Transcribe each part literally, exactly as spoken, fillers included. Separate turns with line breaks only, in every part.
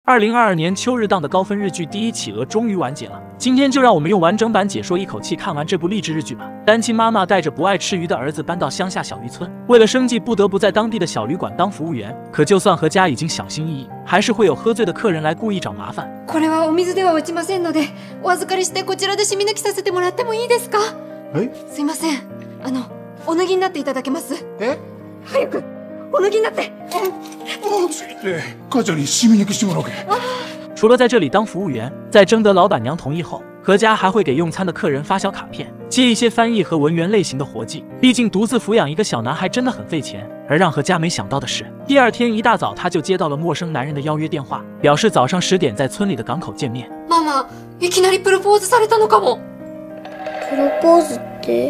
二零二二年秋日档的高分日剧《第一企鹅》终于完结了，今天就让我们用完整版解说一口气看完这部励志日剧吧。单亲妈妈带着不爱吃鱼的儿子搬到乡下小渔村，为了生计不得不在当地的小旅馆当服务员。可就算何家已经小心翼翼，还是会有喝醉的客人来故意找麻烦。
これはお水では落ちませんので、お預かりしてこちらで染み抜きさせてもらってもいいですか？え？すいません。あのお脱ぎになっていただけます？え？早くお脱ぎになって。
落ちて母ちゃんに染み抜きしてもらおうけ。
除了在这里当服务员，在征得老板娘同意后，何家还会给用餐的客人发小卡片，接一些翻译和文员类型的活计。毕竟独自抚养一个小男孩真的很费钱。而让何家没想到的是，第二天一大早他就接到了陌生男人的邀约电话，表示早上十点在村里的港口见面。
ママ、いきなりプロポーズされたのかも。
プロポーズって？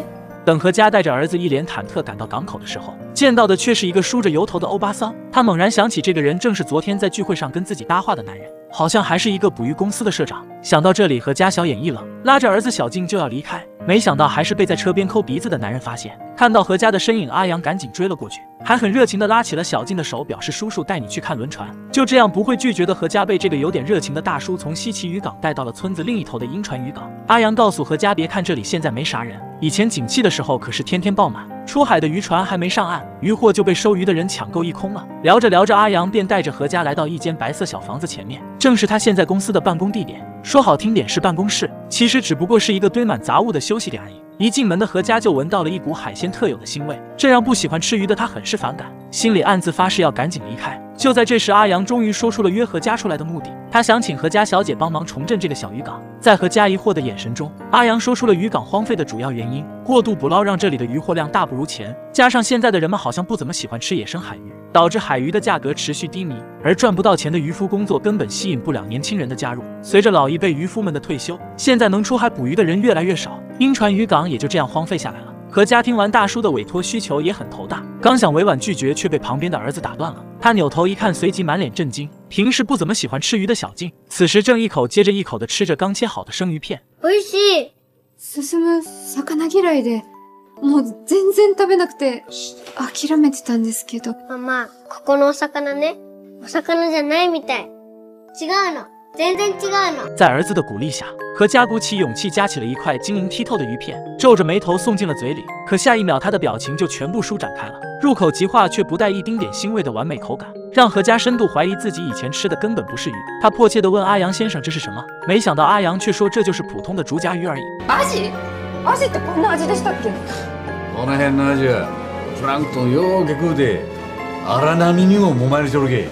等何家带着儿子一脸忐忑赶到港口的时候，见到的却是一个梳着油头的欧巴桑。他猛然想起这个人正是昨天在聚会上跟自己搭话的男人，好像还是一个捕鱼公司的社长。想到这里，何家小眼一冷，拉着儿子小静就要离开，没想到还是被在车边抠鼻子的男人发现。看到何家的身影，阿阳赶紧追了过去，还很热情地拉起了小静的手，表示叔叔带你去看轮船。就这样不会拒绝的何家被这个有点热情的大叔从西岐渔港带到了村子另一头的鹰船渔港。阿阳告诉何家，别看这里现在没啥人，以前景气的时候可是天天爆满，出海的渔船还没上岸，渔货就被收鱼的人抢购一空了。聊着聊着，阿阳便带着何家来到一间白色小房子前面，正是他现在公司的办公地点。说好听点是办公室，其实只不过是一个堆满杂物的休息点而已。一进门的何家就闻到了一股海鲜特有的腥味，这让不喜欢吃鱼的他很是反感，心里暗自发誓要赶紧离开。就在这时，阿阳终于说出了约何家出来的目的，他想请何家小姐帮忙重振这个小渔港。在何家疑惑的眼神中，阿阳说出了渔港荒废的主要原因：过度捕捞让这里的渔获量大不如前，加上现在的人们好像不怎么喜欢吃野生海鱼，导致海鱼的价格持续低迷，而赚不到钱的渔夫工作根本吸引不了年轻人的加入。随着老一辈渔夫们的退休，现在能出海捕鱼的人越来越少，鹰船渔港也就这样荒废下来了。何家听完大叔的委托需求也很头大，刚想委婉拒绝，却被旁边的儿子打断了。他扭头一看，随即满脸震惊。平时不怎么喜欢吃鱼的小静，此时正一口接着一口的吃着刚切好的生鱼片。
美味しい。
進む魚嫌いで、もう全然食べなくて諦めてたんですけど。
ママ、ここのお魚ね、お魚じゃないみたい。違うの。全然違うの。
在儿子的鼓励下，何家鼓起勇气夹起了一块晶莹剔透的鱼片，皱着眉头送进了嘴里。可下一秒，他的表情就全部舒展开了，入口即化却不带一丁点腥味的完美口感，让何家深度怀疑自己以前吃的根本不是鱼。他迫切地问阿阳先生这是什么，没想到阿阳却说这就是普通的竹荚鱼而已。
アジ？アジってこんな味でしたっけ？
この辺のアジはプランクトンようけ食うて荒波にも揉まれちょるけ。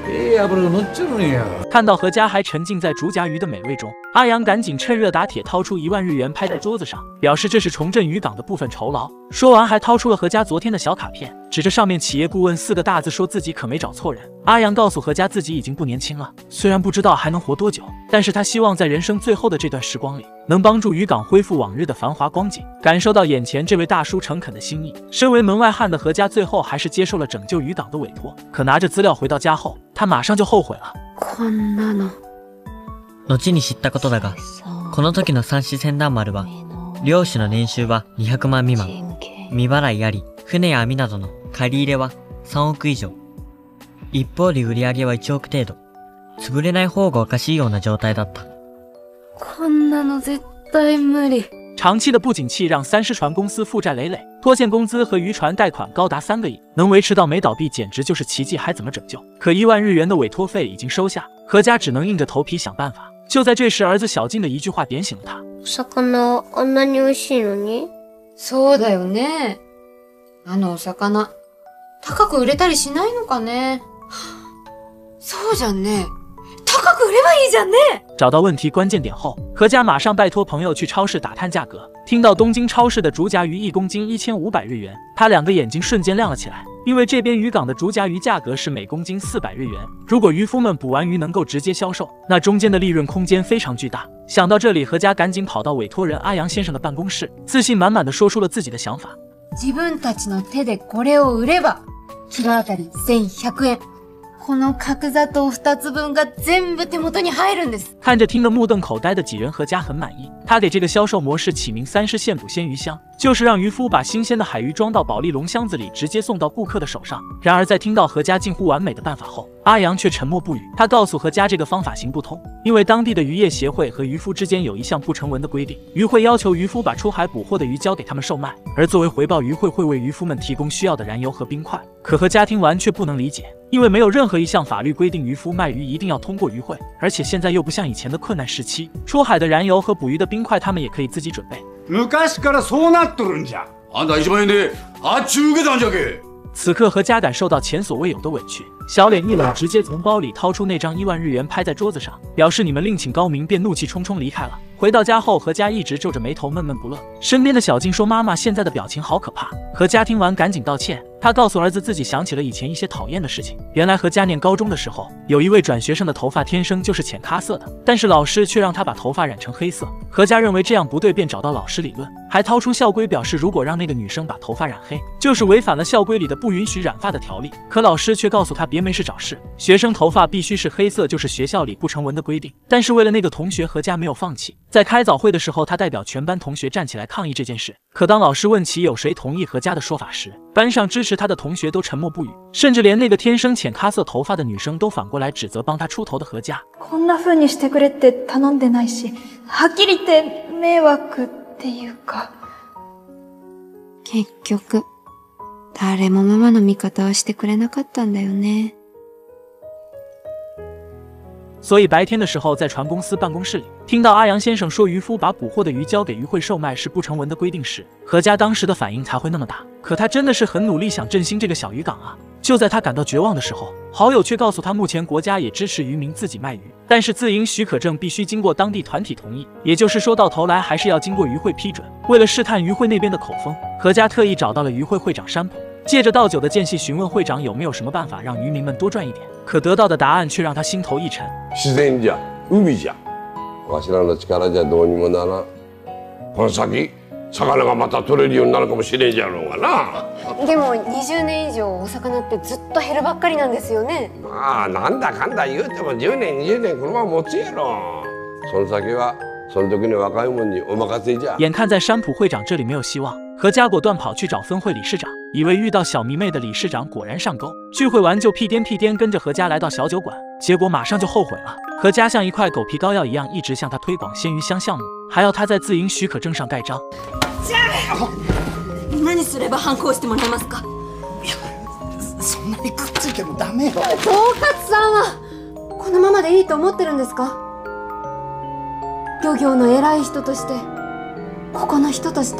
看到何家还沉浸在竹荚鱼的美味中，阿阳赶紧趁热打铁掏出一万日元拍在桌子上，表示这是重振渔港的部分酬劳。说完还掏出了何家昨天的小卡片，指着上面企业顾问四个大字说自己可没找错人。阿阳告诉何家自己已经不年轻了，虽然不知道还能活多久，但是他希望在人生最后的这段时光里，能帮助渔港恢复往日的繁华光景。感受到眼前这位大叔诚恳的心意，身为门外汉的何家最后还是接受了拯救渔港的委托。可拿着资料回到家后，他马上就后悔了。
こんなの。
後に知ったことだが、この時の三四船団丸は、漁師の年収はにひゃくまん未満、未払いあり、船や網などの借り入れはさんおく以上。一方で売り上げはいちおく程度。潰れない方がおかしいような状態だった。
こんなの絶対無理。
长期的不景气让三狮船公司负债累累，拖欠工资和渔船贷款高达三个亿，能维持到没倒闭简直就是奇迹，还怎么拯救？可一万日元的委托费已经收下，何家只能硬着头皮想办法。就在这时，儿子小静的一句话点醒了他：
お魚あんなに美味しいのに？
そうだよね。あのお魚、高く売れたりしないのかね？そうじゃんね。高く売ればいいじゃんね。
找到问题关键点后，何家马上拜托朋友去超市打探价格。听到东京超市的竹荚鱼一公斤一千五百日元，他两个眼睛瞬间亮了起来。因为这边渔港的竹荚鱼价格是每公斤四百日元，如果渔夫们捕完鱼能够直接销售，那中间的利润空间非常巨大。想到这里，何家赶紧跑到委托人阿阳先生的办公室，自信满满的说出了自己的想法。
自分たちの手でこれを売れば、キロあたり千百円。 この角砂糖二つ分が全部手元に入るんです。
看着听得目瞪口呆的几人，何家很满意。他给这个销售模式起名三狮现捕鲜鱼箱，就是让渔夫把新鲜的海鱼装到保利龙箱子里，直接送到顾客的手上。然而在听到何家近乎完美的办法后，阿阳却沉默不语。他告诉何家这个方法行不通，因为当地的渔业协会和渔夫之间有一项不成文的规定，渔会要求渔夫把出海捕获的鱼交给他们售卖，而作为回报，渔会会为渔夫们提供需要的燃油和冰块。可何家听完却不能理解，因为没有任何一项法律规定渔夫卖鱼一定要通过渔会，而且现在又不像以前的困难时期，出海的燃油和捕鱼的冰块他们也可以自己准备。
昔からそうなっとるんじゃ。あんた一万円で発注受けたんじゃけ。
此刻何家感受到前所未有的委屈，小脸一冷，直接从包里掏出那张一万日元拍在桌子上，表示你们另请高明，便怒气冲冲离开了。回到家后，何家一直皱着眉头闷闷不乐。身边的小静说：“妈妈现在的表情好可怕。”何家听完赶紧道歉，他告诉儿子自己想起了以前一些讨厌的事情。原来何家念高中的时候，有一位转学生的头发天生就是浅咖色的，但是老师却让他把头发染成黑色。何家认为这样不对，便找到老师理论，还掏出校规表示，如果让那个女生把头发染黑，就是违反了校规里的不允许染发的条例。可老师却告诉他别没事找事，学生头发必须是黑色，就是学校里不成文的规定。但是为了那个同学，何家没有放弃。在开早会的时候，他代表全班同学站起来抗议这件事。可当老师问起有谁同意何家的说法时，班上支持他的同学都沉默不语，甚至连那个天生浅咖色头发的女生都反过来指责帮他出头的何家。
こんな風にしてくれって頼んでないし、はっきり言って迷惑っていうか。結局、誰もママの味方をしてくれなかったんだよね。
所以白天的时候，在船公司办公室里，听到阿阳先生说渔夫把捕获的鱼交给渔会售卖是不成文的规定时，何家当时的反应才会那么大。可他真的是很努力想振兴这个小渔港啊！就在他感到绝望的时候，好友却告诉他，目前国家也支持渔民自己卖鱼，但是自营许可证必须经过当地团体同意，也就是说到头来还是要经过渔会批准。为了试探渔会那边的口风，何家特意找到了渔会会长山浦，借着倒酒的间隙询问会长有没有什么办法让渔民们多赚一点。可得到的答案却让他心头一沉。
自然じゃ、海じゃ。わしらの力じゃどうにもならん。この先、魚がまた取れるようになるかもしれんじゃろうがな。
でもにじゅうねん以上お魚ってずっと減るばっかりなんですよね。
まあなんだかんだ言うてもじゅうねんにじゅうねんこのまま持つやろ。その先はその時の若いもんにお任せじゃ。
眼看在山浦会长这里没有希望，何家果断跑去找分会理事长，以为遇到小迷妹的理事长果然上钩。聚会完就屁颠屁颠跟着何家来到小酒馆，结果马上就后悔了。何家像一块狗皮膏药一样，一直向他推广鲜鱼香项目，还要他在自营许可证上盖章。
何すれば反抗してもらえますか？
いや、そんなにくっついてもダメよ。
統括さんはこのままでいいと思ってるんですか？漁業の偉い人として、ここの人として。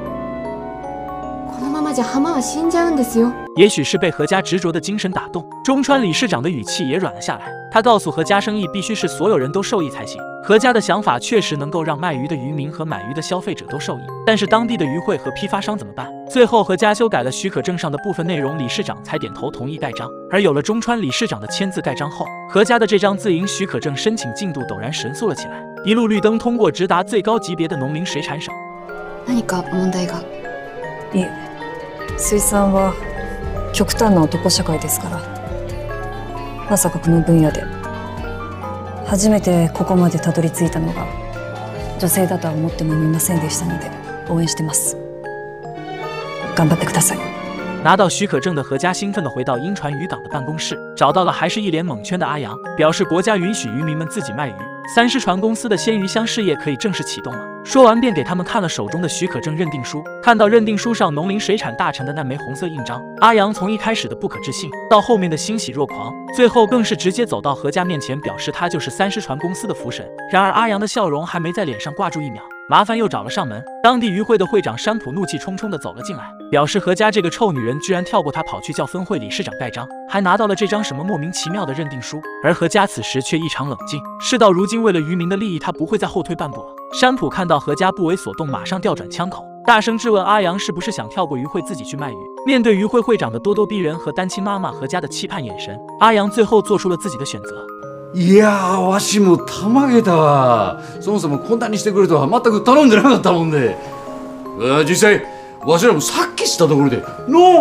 このままじゃ浜は死んじゃうんですよ。
也许是被何家执着的精神打动，中川理事长的语气也软了下来。他告诉何家，生意必须是所有人都受益才行。何家的想法确实能够让卖鱼的渔民和买鱼的消费者都受益，但是当地的渔会和批发商怎么办？最后何家修改了许可证上的部分内容，理事长才点头同意盖章。而有了中川理事长的签字盖章后，何家的这张自营许可证申请进度陡然神速了起来，一路绿灯通过，直达最高级别的农林水产省。
何か問題が？
いえ、水産は極端な男社会ですから、まさかこの分野で初めてここまでたどり着いたのが女性だとは思ってもみませんでしたので応援してます。頑張ってください。
拿到许可证的何家兴奋地回到英船渔港的办公室，找到了还是一脸懵圈的阿阳，表示国家允许渔民们自己卖鱼，三狮船公司的鲜鱼箱事业可以正式启动了。说完便给他们看了手中的许可证认定书，看到认定书上农林水产大臣的那枚红色印章，阿阳从一开始的不可置信到后面的欣喜若狂，最后更是直接走到何家面前，表示他就是三狮船公司的福神。然而阿阳的笑容还没在脸上挂住一秒，麻烦又找了上门。当地渔会的会长山浦怒气冲冲地走了进来，表示何家这个臭女人居然跳过他跑去叫分会理事长盖章，还拿到了这张什么莫名其妙的认定书。而何家此时却异常冷静，事到如今为了渔民的利益，他不会再后退半步了。山浦看到何家不为所动，马上调转枪口，大声质问阿阳是不是想跳过渔会自己去卖鱼。面对渔会会长的咄咄逼人和单亲妈妈何家的期盼眼神，阿阳最后做出了自己的选择。
いやー、わしもたまげたわ。そもそもこんなにしてくれとは全く頼んでなかったもんで。実際わしらもさっきしたところでの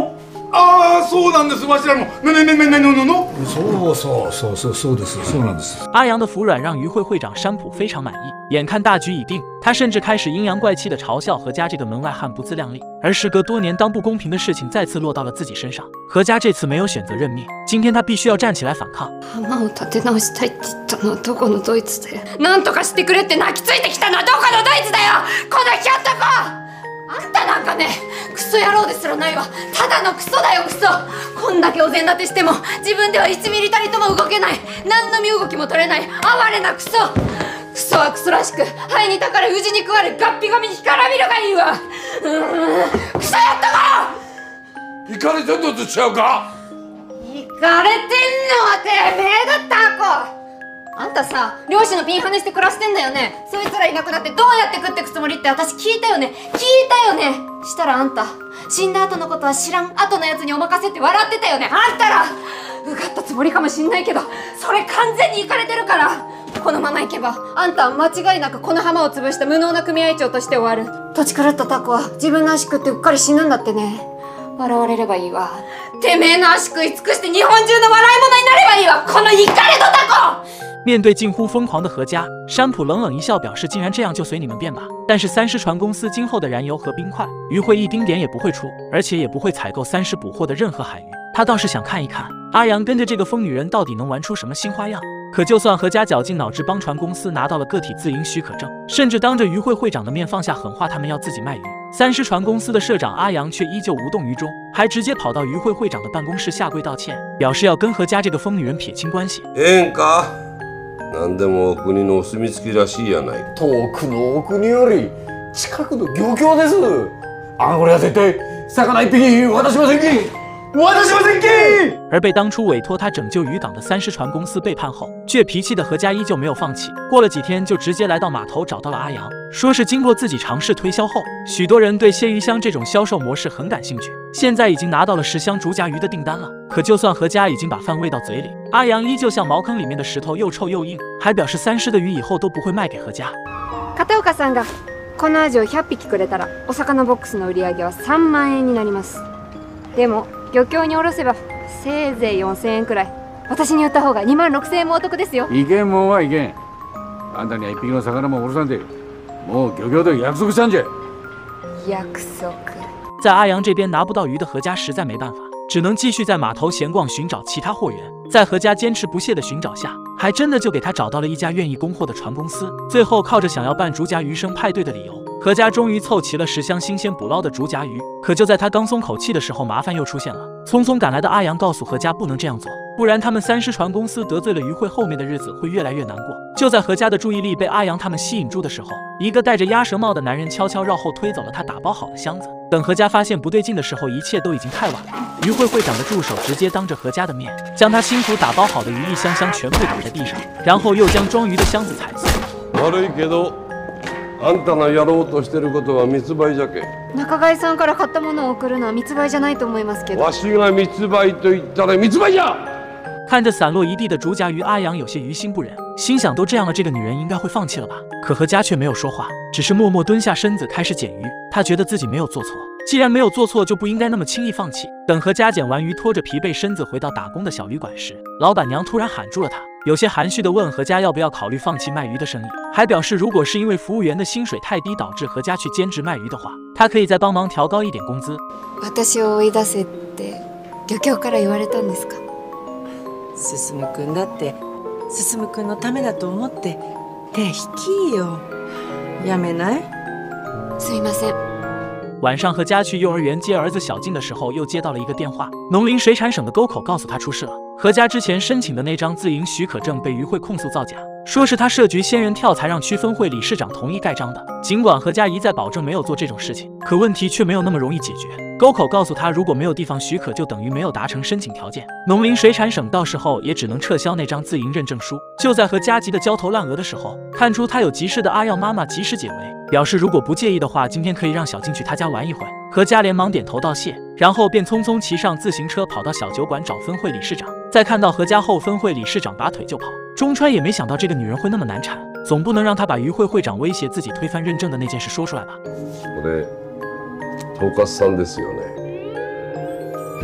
ああ、そうなんです。わしらも。ななななななな。そうそうそうそうそうです。そうなんです。
阿阳的服软让于会会长山浦非常满意，眼看大局已定，他甚至开始阴阳怪气的嘲笑何家这个门外汉不自量力。而时隔多年，当不公平的事情再次落到了自己身上，何家这次没有选择认命，今天他必须要站起来反抗。
浜を立て直したいって言ったのはどこのドイツだよ。なんとかしてくれって泣きついてきたのはどこのドイツだよ。このひょっとこ。あんたなんかね、クソ野郎ですらないわ。ただのクソだよ、クソ。こんだけお膳立てしても自分ではいちミリたりとも動けない、何の身動きも取れない哀れなクソ。クソはクソらしく、肺にたかれウジに食われ、ガッピガミに干からびるがいいわ。うーん、クソやったか。
行かれてんのとちゃうか。
行かれてんのはてめえだった子。あんたさ、漁師のピンハネして暮らしてんだよね。そいつらいなくなってどうやって食ってくつもりって私聞いたよね。聞いたよね。したらあんた、死んだ後のことは知らん後のやつにお任せって笑ってたよね。あんたらうがったつもりかもしんないけど、それ完全にイかれてるから。このままいけばあんたは間違いなくこの浜を潰した無能な組合長として終わる。土地狂ったタコは自分の足食ってうっかり死ぬんだってね。笑われればいいわ。てめえの足食い尽くして日本中の笑い物になればいいわ、このイかれとタコ。
面对近乎疯狂的何家，山浦冷冷一笑，表示竟然这样就随你们便吧。但是三狮船公司今后的燃油和冰块，于会一丁点也不会出，而且也不会采购三狮捕获的任何海鱼。他倒是想看一看阿阳跟着这个疯女人到底能玩出什么新花样。可就算何家绞尽脑汁帮船公司拿到了个体自营许可证，甚至当着于会会长的面放下狠话，他们要自己卖鱼，三狮船公司的社长阿阳却依旧无动于衷，还直接跑到于会会长的办公室下跪道歉，表示要跟何家这个疯女人撇清关系。
ええんか。何でもお国のお墨付きらしいやない。
遠くのお国より近くの漁協です。あ、これは絶対魚一匹渡しませんき。渡しませんき。
而被当初委托他拯救渔港的三狮船公司背叛后，倔脾气的何家依旧没有放弃。过了几天，就直接来到码头找到了阿阳，说是经过自己尝试推销后，许多人对鲜鱼香这种销售模式很感兴趣，现在已经拿到了十箱竹荚鱼的订单了。可就算何家已经把饭喂到嘴里，阿阳依旧像茅坑里面的石头，又臭又硬，还表示三狮的鱼以后都不会卖给何家。
片岡さんがこのアジをひゃっぴきくれたら、お魚ボックスの売り上げはさんまんえんになります。でも漁協に卸せばせいぜいよんせんえんくらい。私に売った方がにまんろくせんえんもお得ですよ。
いけんもんはいけん。あんたには一匹の魚もおろさんで、もう漁協で約束したんじゃ。
約束。
在阿阳这边拿不到鱼的何家实在没办法，只能继续在码头闲逛寻找其他货源。在何家坚持不懈的寻找下，还真的就给他找到了一家愿意供货的船公司。最后靠着想要办竹荚鱼生派对的理由，何家终于凑齐了十箱新鲜捕捞的竹荚鱼。可就在他刚松口气的时候，麻烦又出现了。匆匆赶来的阿阳告诉何家不能这样做，不然他们三狮船公司得罪了于会，后面的日子会越来越难过。就在何家的注意力被阿阳他们吸引住的时候，一个戴着鸭舌帽的男人悄悄绕后推走了他打包好的箱子。等何家发现不对劲的时候，一切都已经太晚了。于会会长的助手直接当着何家的面，将他辛苦打包好的鱼一箱箱全部倒在地上，然后又将装鱼的箱子踩碎。
悪いけど、あんたのやろうとしてることは密売じゃけ。
仲買さんから買ったものを送るのは密売じゃないと思いますけど。
わしが密売と言ったら密売じゃ。
看着散落一地的竹荚鱼，阿阳有些于心不忍，心想都这样了，这个女人应该会放弃了吧？可何家却没有说话，只是默默蹲下身子开始捡鱼。他觉得自己没有做错，既然没有做错，就不应该那么轻易放弃。等何家捡完鱼，拖着疲惫身子回到打工的小旅馆时，老板娘突然喊住了他，有些含蓄地问何家要不要考虑放弃卖鱼的生意，还表示如果是因为服务员的薪水太低导致何家去兼职卖鱼的话，他可以再帮忙调高一点工资。
私を追い出せって漁協から言われたんですか？
進くんだって進くんのためだと思って手引きよ。やめない？
すいません。
晚上何家去幼儿园接儿子小静的时候，又接到了一个电话，农林水产省的沟口告诉他出事了。何家之前申请的那张自营许可证被于会控诉造假，说是他设局仙人跳才让区分会理事长同意盖章的。尽管何家一再保证没有做这种事情，可问题却没有那么容易解决。沟口告诉他，如果没有地方许可，就等于没有达成申请条件，农林水产省到时候也只能撤销那张自营认证书。就在何家急得焦头烂额的时候，看出他有急事的阿耀妈妈及时解围，表示如果不介意的话，今天可以让小静去他家玩一会。何家连忙点头道谢，然后便匆匆骑上自行车跑到小酒馆找分会理事长。在看到何家后，分会理事长拔腿就跑。中川也没想到这个女人会那么难缠，总不能让她把于会会长威胁自己推翻认证的那件事说出来吧。
これ統括さんですよね。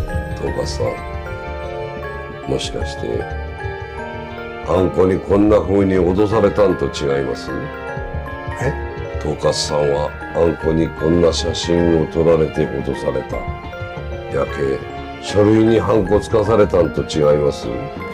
統括さん、もしかしてあんこにこんな風に脅されたんと違います？
え？
統括さんはあんこにこんな写真を撮られて脅された。やけ書類にハンコつかされたんと違います？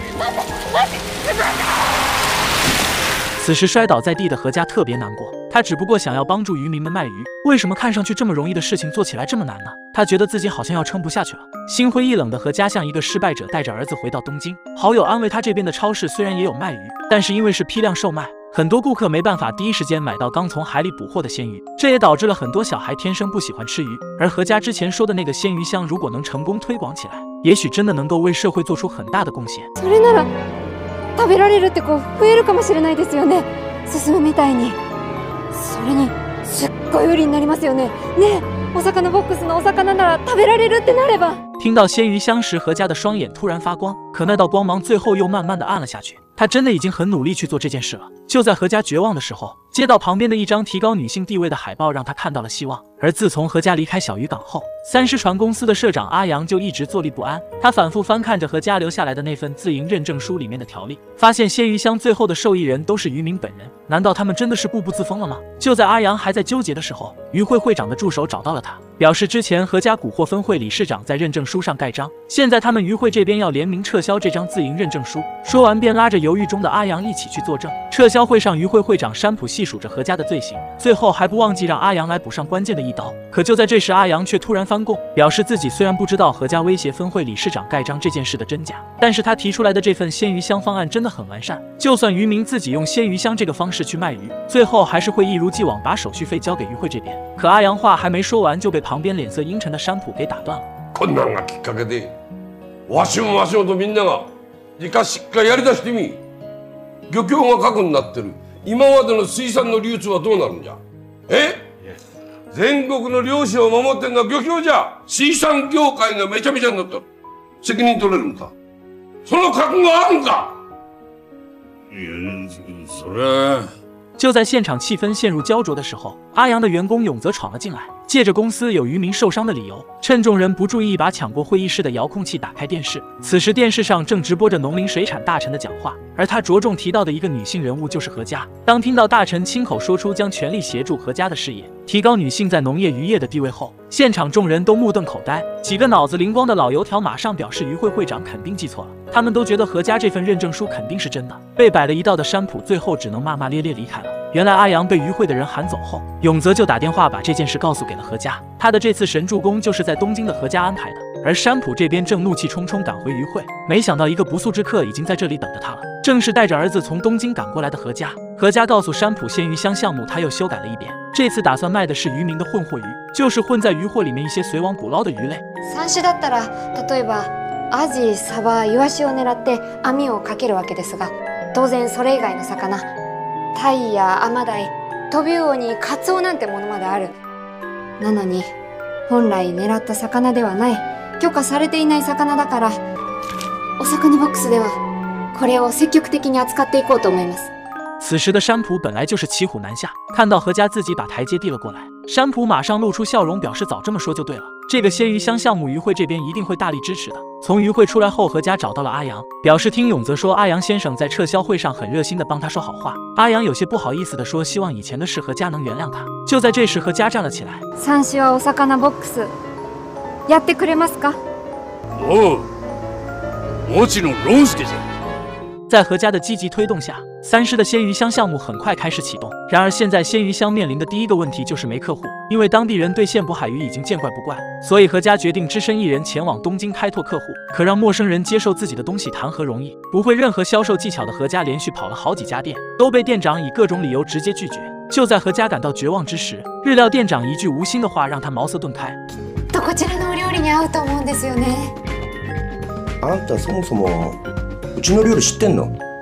此时摔倒在地的何家特别难过，他只不过想要帮助渔民们卖鱼，为什么看上去这么容易的事情做起来这么难呢？他觉得自己好像要撑不下去了。心灰意冷的何家像一个失败者，带着儿子回到东京。好友安慰他，这边的超市虽然也有卖鱼，但是因为是批量售卖，很多顾客没办法第一时间买到刚从海里捕获的鲜鱼，这也导致了很多小孩天生不喜欢吃鱼。而何家之前说的那个鲜鱼香，如果能成功推广起来，也许真的能够为社会做出很大的贡献。
それなら食べられるって子増えるかもしれないですよね。進むみたいに。それにすっごい売りになりますよね。ねえ、お魚ボックスのお魚なら食べられるってなれば。
听到鲜鱼香时，何家的双眼突然发光，可那道光芒最后又慢慢的暗了下去。他真的已经很努力去做这件事了。就在何家绝望的时候，街道旁边的一张提高女性地位的海报让他看到了希望。而自从何家离开小渔港后，三狮船公司的社长阿阳就一直坐立不安。他反复翻看着何家留下来的那份自营认证书里面的条例，发现鲜鱼香最后的受益人都是渔民本人。难道他们真的是固步自封了吗？就在阿阳还在纠结的时候，渔会会长的助手找到了他，表示之前何家蛊惑分会理事长在认证书上盖章，现在他们渔会这边要联名撤销这张自营认证书。说完便拉着犹豫中的阿阳一起去作证。撤销会上，渔会会长山浦细数着何家的罪行，最后还不忘记让阿阳来补上关键的一刀。可就在这时，阿阳却突然翻供，表示自己虽然不知道何家威胁分会理事长盖章这件事的真假，但是他提出来的这份鲜鱼香方案真的很完善，就算渔民自己用鲜鱼香这个方式去卖鱼，最后还是会一如既往把手续费交给渔会这边。可阿阳话还没说完，就被旁边脸色阴沉的山浦给打断了。
こんなんがきっかけで、わしもわしもとみんなが理科しっかりやりだしてみ。漁協が核になってる今までの水産の流通はどうなるんじゃ。え？全国の漁師を守ってんのは漁協じゃ。水産業界がめちゃめちゃになったら責任取れるんか？その覚悟あるんか？いや、それは。
就在现场气氛陷入焦灼的时候，阿阳的员工永泽闯了进来，借着公司有渔民受伤的理由，趁众人不注意，一把抢过会议室的遥控器，打开电视。此时电视上正直播着农林水产大臣的讲话，而他着重提到的一个女性人物就是何家。当听到大臣亲口说出将全力协助何家的事业，提高女性在农业渔业的地位后，现场众人都目瞪口呆。几个脑子灵光的老油条马上表示渔会会长肯定记错了，他们都觉得何家这份认证书肯定是真的。被摆了一道的山浦最后只能骂骂咧咧离开了。原来阿阳被渔会的人喊走后，永泽就打电话把这件事告诉给了何家。他的这次神助攻就是在东京的何家安排的，而山浦这边正怒气冲冲赶回渔会，没想到一个不速之客已经在这里等着他了，正是带着儿子从东京赶过来的何家。何家告诉山浦，鲜鱼香项目他又修改了一遍，这次打算卖的是渔民的混货鱼，就是混在渔货里面一些随网捕捞的鱼类。
三種だったら、例えばアジ、サバ、イワシを狙って網をかけるわけですが、当然それ以外の魚、タイやアマダイ、トビウオにカツオなんてものまである。なのに本来狙った魚ではない、許可されていない魚だから、お魚ボックスではこれを積極的に扱っていこうと思います。
此时的山浦本来就是骑虎难下，看到何家自己把台阶递了过来，山浦马上露出笑容，表示早这么说就对了。这个鲜鱼香项目渔会这边一定会大力支持的。从渔会出来后，何家找到了阿阳，表示听永泽说阿阳先生在撤销会上很热心的帮他说好话。阿阳有些不好意思的说，希望以前的事何家能原谅他。就在这时，何家站了起来。
三種はお魚ボックスやってくれますか？
おう、もちろんロンスケじゃ。
在何家的积极推动下，三狮的鲜鱼香项目很快开始启动。然而现在鲜鱼香面临的第一个问题就是没客户，因为当地人对现捕海鱼已经见怪不怪，所以何家决定只身一人前往东京开拓客户。可让陌生人接受自己的东西谈何容易？不会任何销售技巧的何家连续跑了好几家店，都被店长以各种理由直接拒绝。就在何家感到绝望之时，日料店长一句无心的话让他茅塞顿开。
とこちらのお料理に合うと思うんですよね。
あんたそもそもうちの料理知ってんの？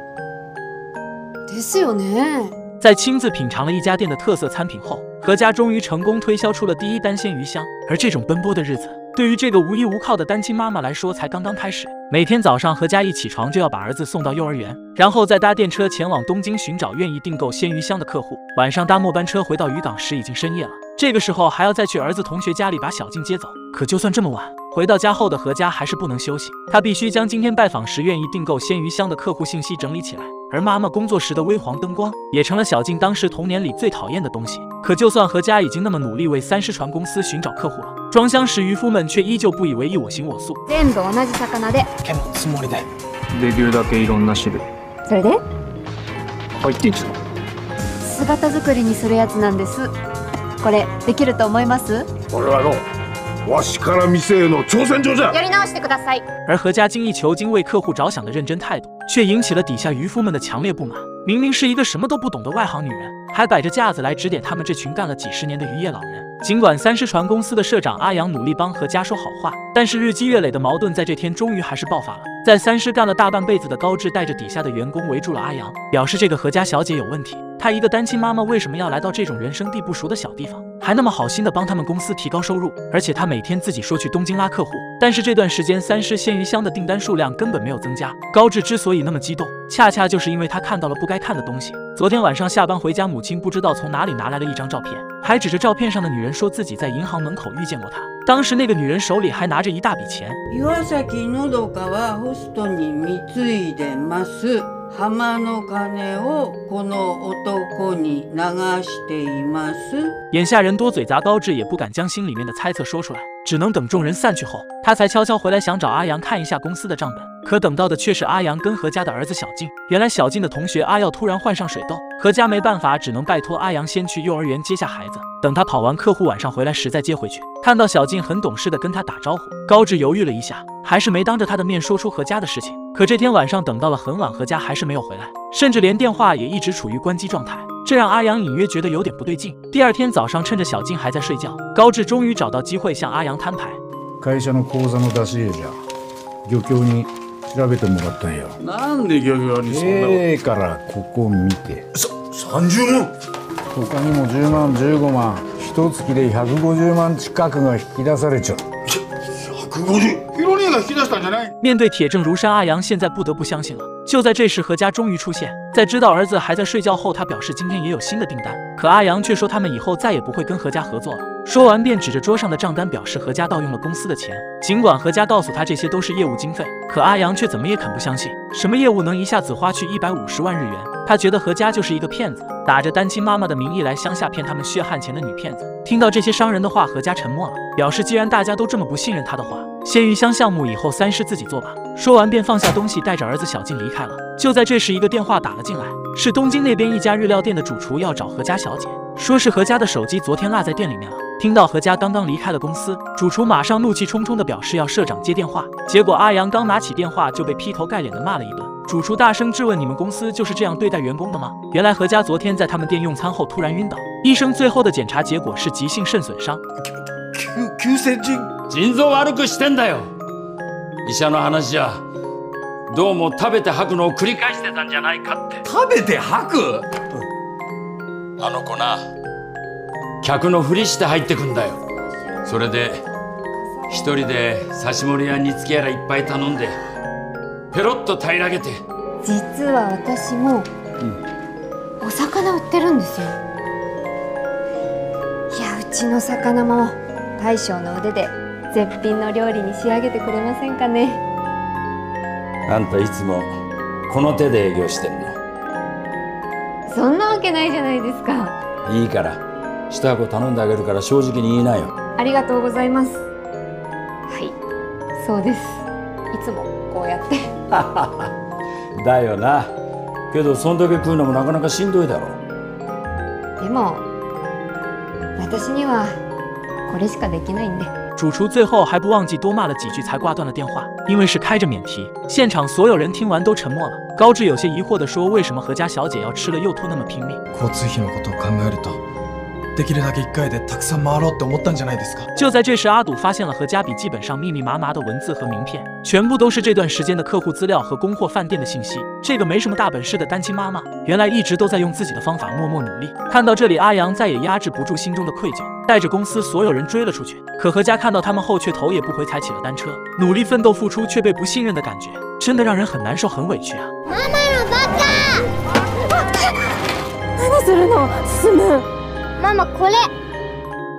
ですよね。
在亲自品尝了一家店的特色餐品后，何家终于成功推销出了第一单鲜鱼香。而这种奔波的日子，对于这个无依无靠的单亲妈妈来说才刚刚开始。每天早上，何家一起床就要把儿子送到幼儿园，然后再搭电车前往东京寻找愿意订购鲜鱼香的客户。晚上搭末班车回到渔港时已经深夜了。 这个时候还要再去儿子同学家里把小静接走。可就算这么晚，回到家后的何家还是不能休息，他必须将今天拜访时愿意订购鲜鱼香的客户信息整理起来。而妈妈工作时的微黄灯光也成了小静当时童年里最讨厌的东西。可就算何家已经那么努力为三狮船公司寻找客户了，装箱时渔夫们却依旧不以为意，我行我素。
全部同じ魚で。
剣のつもりで。
できるだけいろんな種類。
それで？
入っていつの？
姿作りにするやつなんです。これできると思います？
これはの。わしから店への挑戦状じゃ。
やり直してください。
而何家精益求精为客户着想的认真态度，却引起了底下渔夫们的强烈不满。明明是一个什么都不懂的外行女人，还摆着架子来指点他们这群干了几十年的渔业老人。尽管三狮船公司的社长阿阳努力帮何家说好话，但是日积月累的矛盾在这天终于还是爆发了。在三狮干了大半辈子的高志带着底下的员工围住了阿阳，表示这个何家小姐有问题。她一个单亲妈妈为什么要来到这种人生地不熟的小地方，还那么好心的帮他们公司提高收入？而且她每天自己说去东京拉客户，但是这段时间三狮鲜鱼香的订单数量根本没有增加。高志之所以那么激动，恰恰就是因为他看到了不该看的东西。昨天晚上下班回家，母亲不知道从哪里拿来了一张照片，还指着照片上的女人说自己在银行门口遇见过她。当时那个女人手里还拿着一大笔钱。
岩崎のどかはホストに貢いでます。浜の金をこの男に流しています。
眼下人多嘴杂，高志也不敢将心里面的猜测说出来，只能等众人散去后，他才悄悄回来想找阿阳看一下公司的账本。可等到的却是阿阳跟何家的儿子小静。原来小静的同学阿耀突然患上水痘，何家没办法，只能拜托阿阳先去幼儿园接下孩子，等他跑完客户晚上回来时再接回去。看到小静很懂事的跟他打招呼，高志犹豫了一下，还是没当着他的面说出何家的事情。可这天晚上等到了很晚，何家还是没有回来，甚至连电话也一直处于关机状态，这让阿阳隐约觉得有点不对劲。第二天早上，趁着小静还在睡觉，高志终于找到机会向阿阳摊牌。
会社の口座の出し入れじゃ漁協に調べてもらったんよ。なんで漁協にそんな。ええからここ見て。さ三十万。他にも十万十五万、一月で百五十万近くが引き出されちゃう。百五十。ヒロ兄が引き出したんじゃない？
面对铁证如山，阿阳现在不得不相信了。就在这时，何家终于出现。在知道儿子还在睡觉后，他表示今天也有新的订单，可阿阳却说他们以后再也不会跟何家合作了。说完便指着桌上的账单，表示何家盗用了公司的钱。尽管何家告诉他这些都是业务经费，可阿阳却怎么也肯不相信，什么业务能一下子花去一百五十万日元？他觉得何家就是一个骗子，打着单亲妈妈的名义来乡下骗他们血汗钱的女骗子。听到这些伤人的话，何家沉默了，表示既然大家都这么不信任他的话，鲜鱼香项目以后三狮自己做吧。说完便放下东西，带着儿子小静离开了。就在这时，一个电话打了进来，是东京那边一家日料店的主厨要找何家小姐，说是何家的手机昨天落在店里面了。听到何家刚刚离开了公司，主厨马上怒气冲冲地表示要社长接电话。结果阿阳刚拿起电话就被劈头盖脸地骂了一顿。主厨大声质问：“你们公司就是这样对待员工的吗？”原来何家昨天在他们店用餐后突然晕倒，医生最后的检查结果是急性肾损伤。
急性腎
腎臓悪くしてんだよ。医者の話じゃどうも食べて吐くのを繰り返してたんじゃないかって。
食べて吐く？
あの子な、客のふりして入ってくんだよ。それで一人で刺し盛りや煮付けやらいっぱい頼んでペロッと平らげて。
実は私も、うん、お魚売ってるんですよ。いや、うちの魚も大将の腕で絶品の料理に仕上げてくれませんかね。
あんたいつもこの手で営業してんの？
そんなわけないじゃないですか。
いいから一箱頼んであげるから正直に言いなよ。
ありがとうございます。はい、そうです。いつもこうやって
だよな。けどそんだけ食うのもなかなかしんどいだろ。
でも私にはこれしかできないんで。
主厨最后还不忘记多骂了几句，才挂断了电话。因为是开着免提，现场所有人听完都沉默了。高志有些疑惑地说：“为什么何家小姐要吃了又吐那么拼命？”
交通費のことを考えると、できるだけ一回でたくさん回ろうって思ったんじゃないですか。
就在这时，阿堵发现了何家笔记本上密密麻麻的文字和名片，全部都是这段时间的客户资料和供货饭店的信息。这个没什么大本事的单亲妈妈，原来一直都在用自己的方法默默努力。看到这里，阿阳再也压制不住心中的愧疚，带着公司所有人追了出去。可何家看到他们后，却头也不回踩起了单车。努力奋斗付出，却被不信任的感觉，真的让人很难受，很委屈啊！
ママのバカ！
何するの？進む。
ママこれ。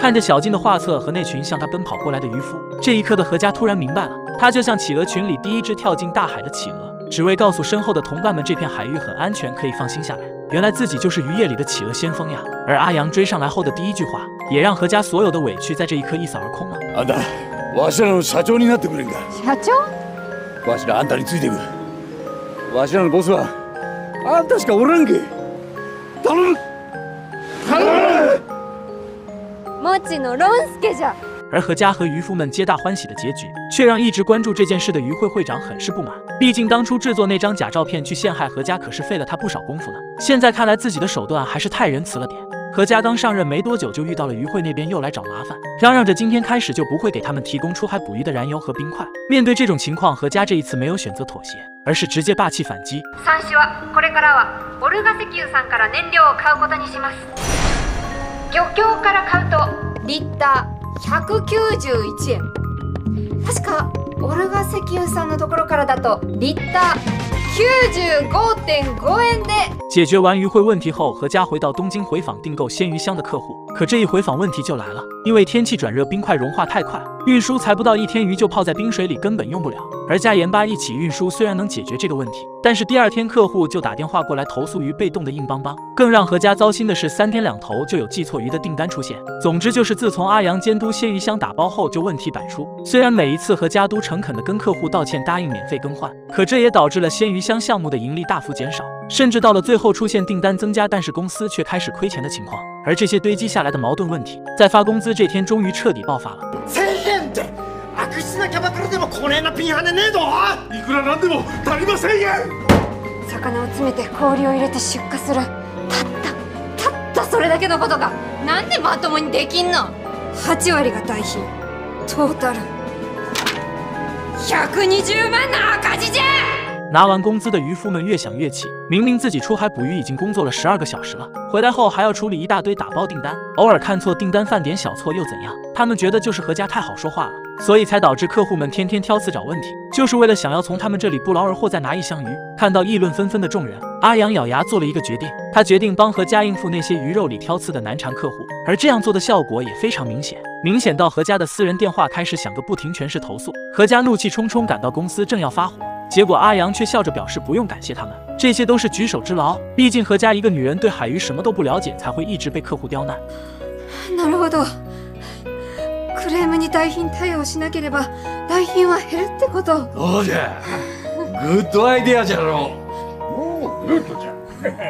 看着小金的画册和那群向他奔跑过来的渔夫，这一刻的何家突然明白了，他就像企鹅群里第一只跳进大海的企鹅，只为告诉身后的同伴们这片海域很安全，可以放心下来。原来自己就是渔业里的企鹅先锋呀！而阿阳追上来后的第一句话，也让何家所有的委屈在这一刻一扫而空了。
あんた、わしらの社長になってくれんか。
社長？
わしらあんたについていく。わしらのボスはあんたしかおらんけ。頼む！頼む！
もちのロンスケじゃ。
而何家和渔夫们皆大欢喜的结局，却让一直关注这件事的渔会会长很是不满。毕竟当初制作那张假照片去陷害何家，可是费了他不少功夫呢。现在看来自己的手段还是太仁慈了点。何家刚上任没多久，就遇到了渔会那边又来找麻烦，嚷嚷着今天开始就不会给他们提供出海捕鱼的燃油和冰块。面对这种情况，何家这一次没有选择妥協，而是直接霸气反击。
三氏はこれからはオルガ石油さんから燃料を買うことにします。漁協から買うとリッターひゃくきゅうじゅういちえん。確かオルガ石油さんのところからだとリッターきゅうじゅうごてんごえんで。
解决完渔会问题后，何家回到东京回访订购鲜鱼香的客户。可这一回访问题就来了，因为天气转热，冰块融化太快，运输才不到一天，鱼就泡在冰水里，根本用不了。而加盐巴一起运输虽然能解决这个问题，但是第二天客户就打电话过来投诉鱼被冻得硬邦邦。更让何家糟心的是，三天两头就有寄错鱼的订单出现。总之就是自从阿阳监督鲜鱼香打包后，就问题百出。虽然每一次何家都诚恳地跟客户道歉，答应免费更换，可这也导致了鲜鱼香项目的盈利大幅减少，甚至到了最后出现订单增加，但是公司却开始亏钱的情况。而这些堆积下来的矛盾问题，在发工资这天终于彻底爆发了。
せんえんって悪質なキャバクラでもこねえなピンハネねえぞ。いくらなんでも足りませんやん。
魚を詰めて氷を入れて出荷する、たったたったそれだけのことがなんでまともにできんの。はちわりが代品、トータルひゃくにじゅうまんの赤字じゃ。
拿完工资的渔夫们越想越气，明明自己出海捕鱼已经工作了十二个小时了，回来后还要处理一大堆打包订单，偶尔看错订单犯点小错又怎样？他们觉得就是何家太好说话了，所以才导致客户们天天挑刺找问题，就是为了想要从他们这里不劳而获再拿一箱鱼。看到议论纷纷的众人，阿阳咬牙做了一个决定，他决定帮何家应付那些鱼肉里挑刺的难缠客户，而这样做的效果也非常明显，明显到何家的私人电话开始响个不停，全是投诉。何家怒气冲冲赶到公司，正要发火。结果阿阳却笑着表示不用感谢他们，这些都是举手之劳。毕竟何家一个女人对海鱼什么都不了解，才会一直被客户刁难。
なるほど。クレームに代品対応しなければ代品は減るってこと。
そうじゃ。グッドアイデアじゃろう。もうグッドじゃ。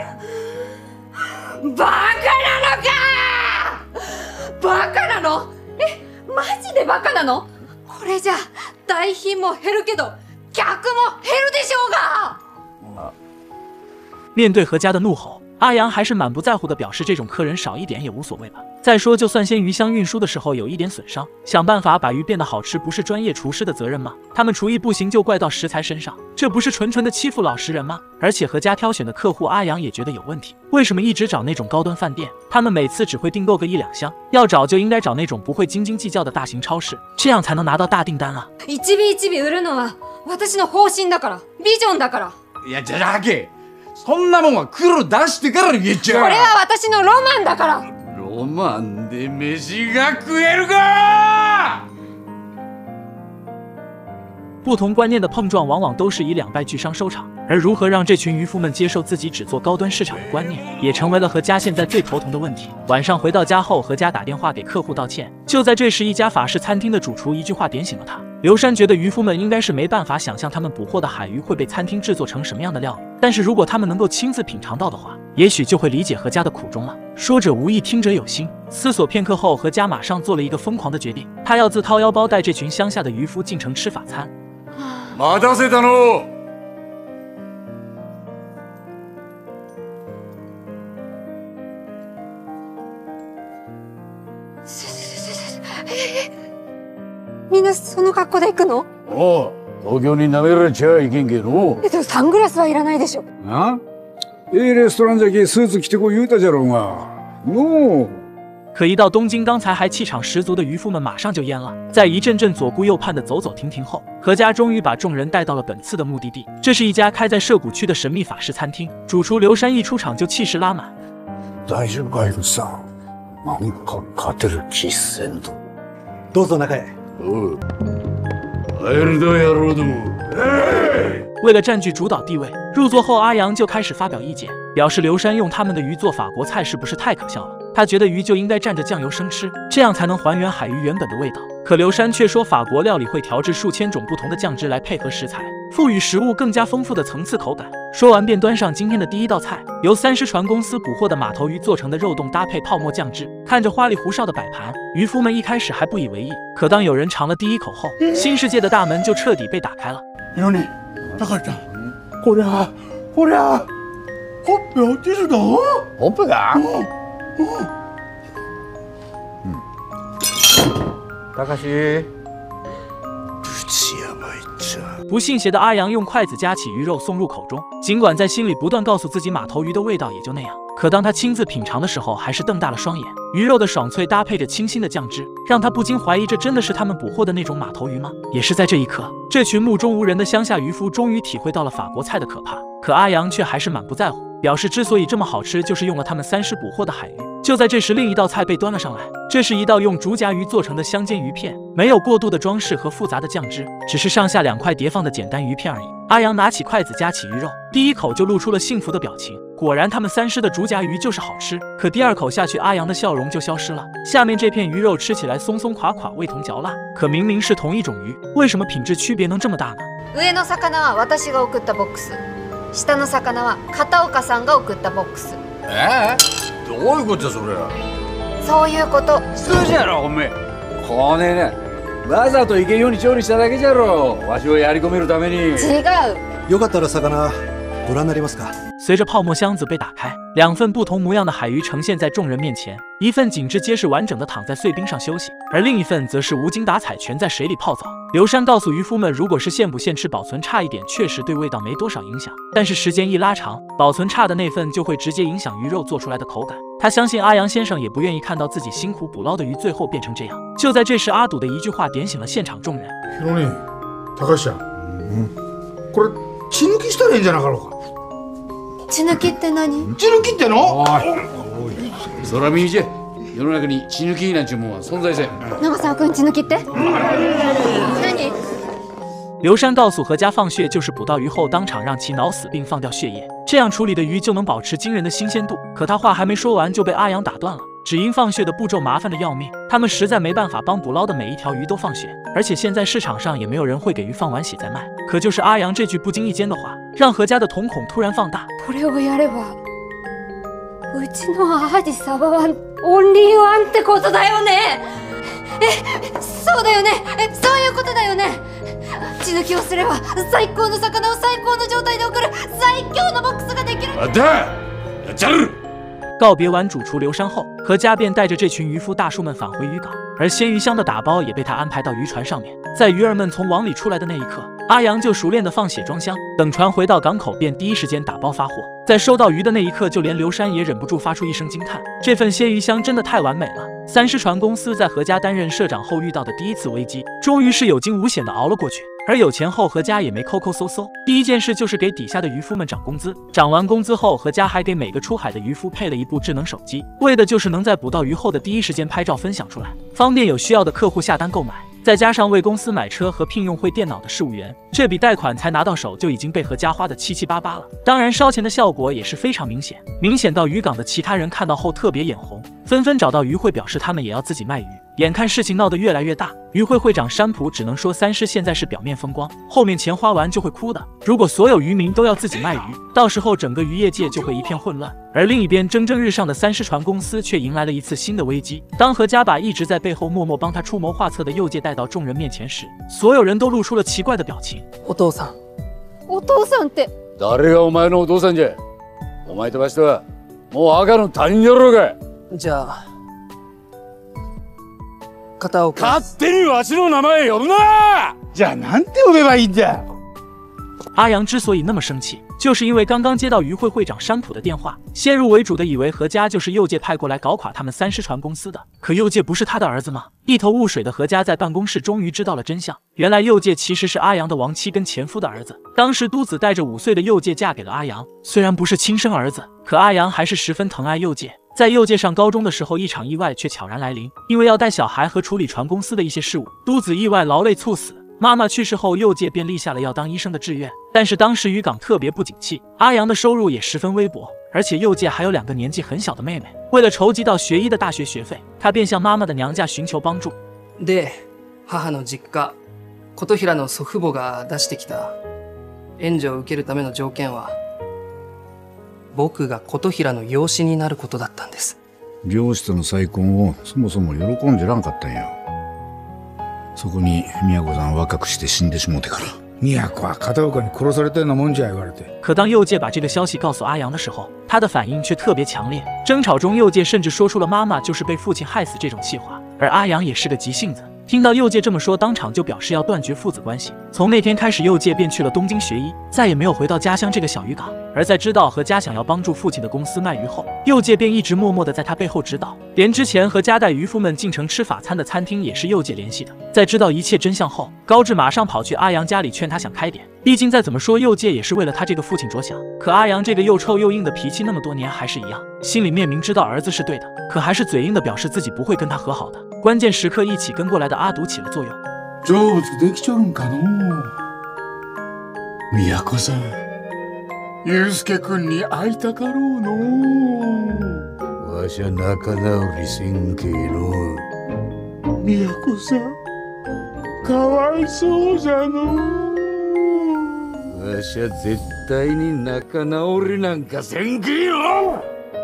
バカなのか。バカなの？え、マジでバカなの？これじゃ代品も減るけど。客も減るでしょうが。
面对何家的怒吼，阿阳还是满不在乎的表示，这种客人少一点也无所谓吧。再说，就算鲜鱼香运输的时候有一点损伤，想办法把鱼变得好吃，不是专业厨师的责任吗？他们厨艺不行就怪到食材身上，这不是纯纯的欺负老实人吗？而且何家挑选的客户，阿阳也觉得有问题。为什么一直找那种高端饭店？他们每次只会订购个一两箱，要找就应该找那种不会斤斤计较的大型超市，这样才能拿到大订单啊！
一尾一尾売るのは私の方針だから、ビジョンだから。
いや、じゃじゃけ、そんなもんは黒出してから言っちゃう。
これは私のロマンだから。
ロマンで飯が食えるか！
不同观念的碰撞往往都是以两败俱伤收场，而如何让这群渔夫们接受自己只做高端市场的观念，也成为了何家现在最头疼的问题。晚上回到家后，何家打电话给客户道歉。就在这时，一家法式餐厅的主厨一句话点醒了他。刘山觉得渔夫们应该是没办法想象他们捕获的海鱼会被餐厅制作成什么样的料理，但是如果他们能够亲自品尝到的话，也许就会理解何家的苦衷了。说者无意，听者有心。思索片刻后，何家马上做了一个疯狂的决定，他要自掏腰包带这群乡下的渔夫进城吃法餐。
待たせたの。
みんなその格好で行くの？
おう、東京に舐められちゃいけんけど。
え、でもサングラスはいらないでしょ。
あ？ええレストランじゃけスーツ着てこい言うたじゃろうが。のう。
可一到东京，刚才还气场十足的渔夫们马上就蔫了。在一阵阵左顾右盼的走走停停后，何家终于把众人带到了本次的目的地。这是一家开在涉谷区的神秘法式餐厅，主厨刘山一出场就气势拉满。
大丈夫か、井口さん。 なんか勝てる気せんと。
どうぞ中へ。
おう。会えるだ野郎ども。
为了占据主导地位，入座后阿阳就开始发表意见，表示刘山用他们的鱼做法国菜是不是太可笑了？他觉得鱼就应该蘸着酱油生吃，这样才能还原海鱼原本的味道。可刘山却说法国料理会调制数千种不同的酱汁来配合食材，赋予食物更加丰富的层次口感。说完便端上今天的第一道菜，由三狮船公司捕获的马头鱼做成的肉冻搭配泡沫酱汁。看着花里胡哨的摆盘，渔夫们一开始还不以为意，可当有人尝了第一口后，新世界的大门就彻底被打开了。
何、高ちゃん、こりゃこりゃほっぺ落ちるぞ。
ほっぺが？
うん。
高志。
不信邪的阿阳用筷子夹起鱼肉送入口中，尽管在心里不断告诉自己马头鱼的味道也就那样，可当他亲自品尝的时候，还是瞪大了双眼。鱼肉的爽脆搭配着清新的酱汁，让他不禁怀疑这真的是他们捕获的那种马头鱼吗？也是在这一刻，这群目中无人的乡下渔夫终于体会到了法国菜的可怕。可阿阳却还是满不在乎，表示之所以这么好吃，就是用了他们三狮捕获的海鱼。就在这时，另一道菜被端了上来，这是一道用竹夹鱼做成的香煎鱼片，没有过度的装饰和复杂的酱汁，只是上下两块叠放的简单鱼片而已。阿阳拿起筷子夹起鱼肉，第一口就露出了幸福的表情。果然，他们三狮的竹夹鱼就是好吃。可第二口下去，阿阳的笑容就消失了。下面这片鱼肉吃起来松松垮垮，味同嚼蜡。可明明是同一种鱼，为什么品质区别能这么大呢？
上の魚は私が送ったボックス、下の魚は片岡さんが送ったボックス。
えー、どういうことそれ？
そういうこと。
そうじゃろおめえ。こねえな。わざといけんように調理しただけじゃろ。わしをやり込めるために。
違う。
よかったら魚ご覧になりますか？
随着泡沫箱子被打开，两份不同模样的海鱼呈现在众人面前，一份紧致结实完整的躺在碎冰上休息，而另一份则是无精打采全在水里泡澡。刘山告诉渔夫们，如果是现捕现吃，保存差一点确实对味道没多少影响，但是时间一拉长，保存差的那份就会直接影响鱼肉做出来的口感。他相信阿阳先生也不愿意看到自己辛苦捕捞的鱼最后变成这样。就在这时，阿堵的一句话点醒了现場众人。
ヒロニ、高橋ちゃん、これ血抜きしたらいいんじゃなかろうか。
血抜きって何？
血抜きっての？
おい、そら右じゃ。世の中に血抜きなんちゅうもんは存在せん。
長澤君、血抜きって？何？
刘山告诉何家，放血就是捕到鱼后当场让其脑死并放掉血液，这样处理的鱼就能保持惊人的新鲜度。可他话还没说完就被阿阳打断了。只因放血的步骤麻烦的要命，他们实在没办法帮捕捞的每一条鱼都放血，而且现在市场上也没有人会给鱼放完血再卖。可就是阿阳这句不经意间的话，让何家的瞳孔突然放大。
これをやれば、うちのアジサバはオンリーワンってことだよね。え、そうだよね。え、そういうことだよね。血抜きをすれば最高の魚を最高の状態で送る最強のボックスができる。
あだ、やっちゃる。
告别完主厨刘山后，何家便带着这群渔夫大叔们返回渔港，而鲜鱼箱的打包也被他安排到渔船上面。在鱼儿们从网里出来的那一刻，阿阳就熟练的放血装箱，等船回到港口便第一时间打包发货。在收到鱼的那一刻，就连刘山也忍不住发出一声惊叹：这份鲜鱼箱真的太完美了！三狮船公司在何家担任社长后遇到的第一次危机，终于是有惊无险的熬了过去。而有钱后，何家也没抠抠搜搜，第一件事就是给底下的渔夫们涨工资。涨完工资后，何家还给每个出海的渔夫配了一部智能手机，为的就是能在捕到鱼后的第一时间拍照分享出来，方便有需要的客户下单购买。再加上为公司买车和聘用会电脑的事务员，这笔贷款才拿到手就已经被何家花的七七八八了。当然，烧钱的效果也是非常明显，明显到渔港的其他人看到后特别眼红，纷纷找到渔会表示他们也要自己卖鱼。眼看事情闹得越来越大，渔会会长山浦只能说三狮现在是表面风光，后面钱花完就会哭的。如果所有渔民都要自己卖鱼，到时候整个渔业界就会一片混乱。而另一边蒸蒸日上的三狮船公司却迎来了一次新的危机。当何家把一直在背后默默帮他出谋划策的右介带到众人面前时，所有人都露出了奇怪的表情。
お父さん。
お父さんって。
誰がお前のお父さんじゃ。お前とわしとはもう赤の他人やろうが。
じゃあ。片岡。
勝手にわしの名前呼ぶな！
じゃあなんて呼べばいいんだ？
阿阳之所以那么生气，就是因为刚刚接到渔会会长山浦的电话，先入为主的以为何家就是右介派过来搞垮他们三狮船公司的。可右介不是他的儿子吗？一头雾水的何家在办公室终于知道了真相，原来右介其实是阿阳的亡妻跟前夫的儿子。当时都子带着五岁的右介嫁给了阿阳，虽然不是亲生儿子，可阿阳还是十分疼爱右介。 在佑介上高中的时候，一场意外却悄然来临，因为要带小孩和处理船公司的一些事务，都子意外劳累猝死。妈妈去世后，佑介便立下了要当医生的志愿。但是当时渔港特别不景气，阿阳的收入也十分微薄，而且佑介还有两个年纪很小的妹妹。为了筹集到学医的大学学费，他便向妈妈的娘家寻求帮助。
で、母の実家、琴平の祖父母が出してきた援助を受けるための条件は、僕が琴平の養子になることだったんです。
漁師との再婚をそもそも喜んじゃらんかったんよ。そこに宮子さん若くして死んでしもうてから。
宮子は片岡に殺されたようなもんじゃ言われて。
可当佑介把这个消息告诉阿阳的时候，他的反应却特别强烈。争吵中，佑介甚至说出了妈妈就是被父亲害死这种气话，而阿阳也是个急性子。听到佑介这么说，当场就表示要断绝父子关系。从那天开始，佑介便去了东京学医，再也没有回到家乡这个小渔港。而在知道和家想要帮助父亲的公司卖鱼后，佑介便一直默默地在他背后指导，连之前和家带渔夫们进城吃法餐的餐厅也是佑介联系的。在知道一切真相后，高志马上跑去阿阳家里劝他想开点，毕竟再怎么说，佑介也是为了他这个父亲着想。可阿阳这个又臭又硬的脾气，那么多年还是一样，心里面明知道儿子是对的，可还是嘴硬的表示自己不会跟他和好的。关键时刻一起跟过来的阿堵起了作用。
成仏できちゃうんかの宮子さん、祐介くんに会いたかろうのわしゃ仲直りせんけろ。宮子さん、かわいそうじゃのわしゃ絶対に仲直りなんかせんけろ。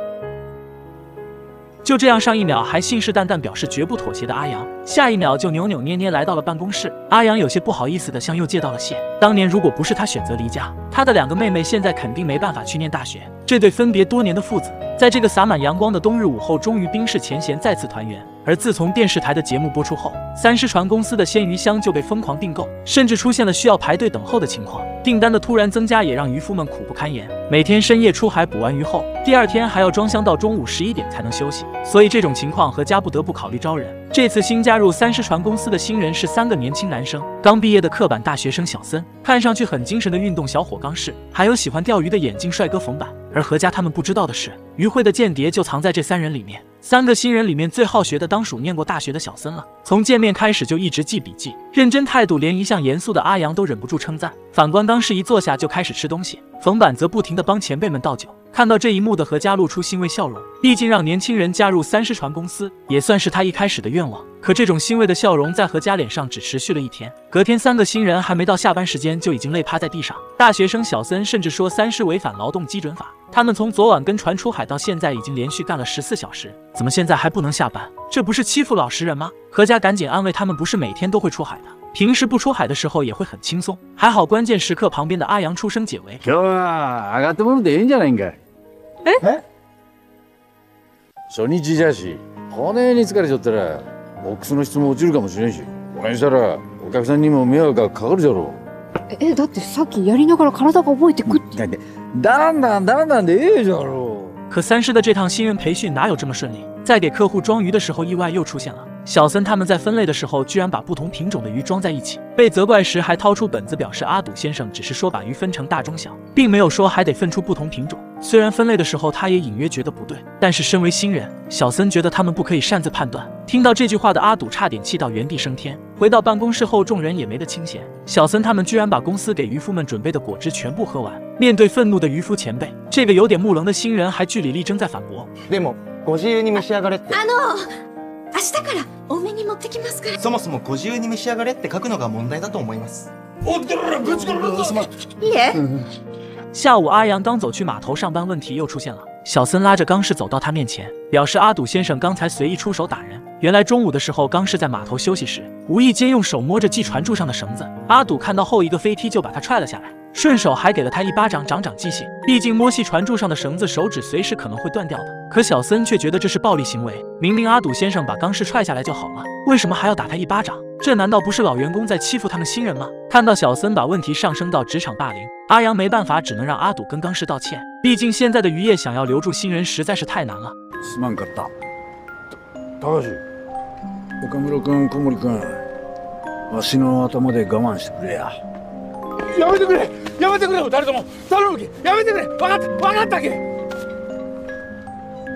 就这样，上一秒还信誓旦旦表示绝不妥协的阿阳，下一秒就扭扭捏捏来到了办公室。阿阳有些不好意思的向佑介道了谢。当年如果不是他选择离家，他的两个妹妹现在肯定没办法去念大学。这对分别多年的父子，在这个洒满阳光的冬日午后，终于冰释前嫌，再次团圆。而自从电视台的节目播出后，三狮船公司的鲜鱼箱就被疯狂订购，甚至出现了需要排队等候的情况。订单的突然增加也让渔夫们苦不堪言，每天深夜出海捕完鱼后，第二天还要装箱到中午十一点才能休息。所以这种情况何家不得不考虑招人。这次新加入三狮船公司的新人是三个年轻男生，刚毕业的刻板大学生小森，看上去很精神的运动小伙刚士，还有喜欢钓鱼的眼镜帅哥冯板。而何家他们不知道的是，渔会的间谍就藏在这三人里面。三个新人里面最好学的当属念过大学的小森了，从见面开始就一直记笔记，认真态度，连一向严肃的阿阳都忍不住称赞。反观刚士一坐下就开始吃东西，冯板则不停地帮前辈们倒酒。看到这一幕的何家露出欣慰笑容，毕竟让年轻人加入三狮船公司也算是他一开始的愿望。可这种欣慰的笑容在何家脸上只持续了一天，隔天三个新人还没到下班时间就已经累趴在地上。大学生小森甚至说三狮违反劳动基准法，他们从昨晚跟船出海到现在已经连续干了十四小时，怎么现在还不能下班？这不是欺负老实人吗？何家赶紧安慰他们，不是每天都会出海的，平时不出海的时候也会很轻松。还好关键时刻旁边的阿阳出声解围。
今日は上がってもらってええんじゃないんかい。え？初日じゃし、こねに疲れちゃったらボックスの質も落ちるかもしれんし、これしたらお客さんにも迷惑がかかるじゃろう。
え、だってさっきやりながら体が覚えてくって。
だってだんだんだんだんでええじゃろ
う。可三狮的这趟新人培训哪有这么顺利？在给客户装鱼的时候，意外又出现了。小森他们在分类的时候，居然把不同品种的鱼装在一起。被责怪时，还掏出本子表示阿堵先生只是说把鱼分成大中小，并没有说还得分出不同品种。虽然分类的时候他也隐约觉得不对，但是身为新人，小森觉得他们不可以擅自判断。听到这句话的阿堵差点气到原地升天。回到办公室后，众人也没得清闲，小森他们居然把公司给渔夫们准备的果汁全部喝完。面对愤怒的渔夫前辈，这个有点木棱的新人还据理力争在反驳。
でもご自由に召し上がれって。
あの明日から多めに持ってきますから。
そもそもご自由に召し上がれって書くのが問題だと思います。
いいえ。
下午，阿阳刚走去码头上班，问题又出现了。小森拉着刚士走到他面前，表示阿堵先生刚才随意出手打人。原来中午的时候，刚士在码头休息时，无意间用手摸着系船柱上的绳子，阿堵看到后一个飞踢就把他踹了下来，顺手还给了他一巴掌，长长记性。毕竟摸系船柱上的绳子，手指随时可能会断掉的。可小森却觉得这是暴力行为，明明阿堵先生把刚士踹下来就好了，为什么还要打他一巴掌？这难道不是老员工在欺负他们新人吗？看到小森把问题上升到职场霸凌，阿阳没办法，只能让阿堵跟刚士道歉。毕竟现在的渔业想要留住新人实在是太难了。
すまんかった。高橋、岡室君、小森君、わしの頭で我慢してくれや。
やめてくれ、やめてくれよ、誰とも頼むけ、やめてくれ、分かった、分かったけ。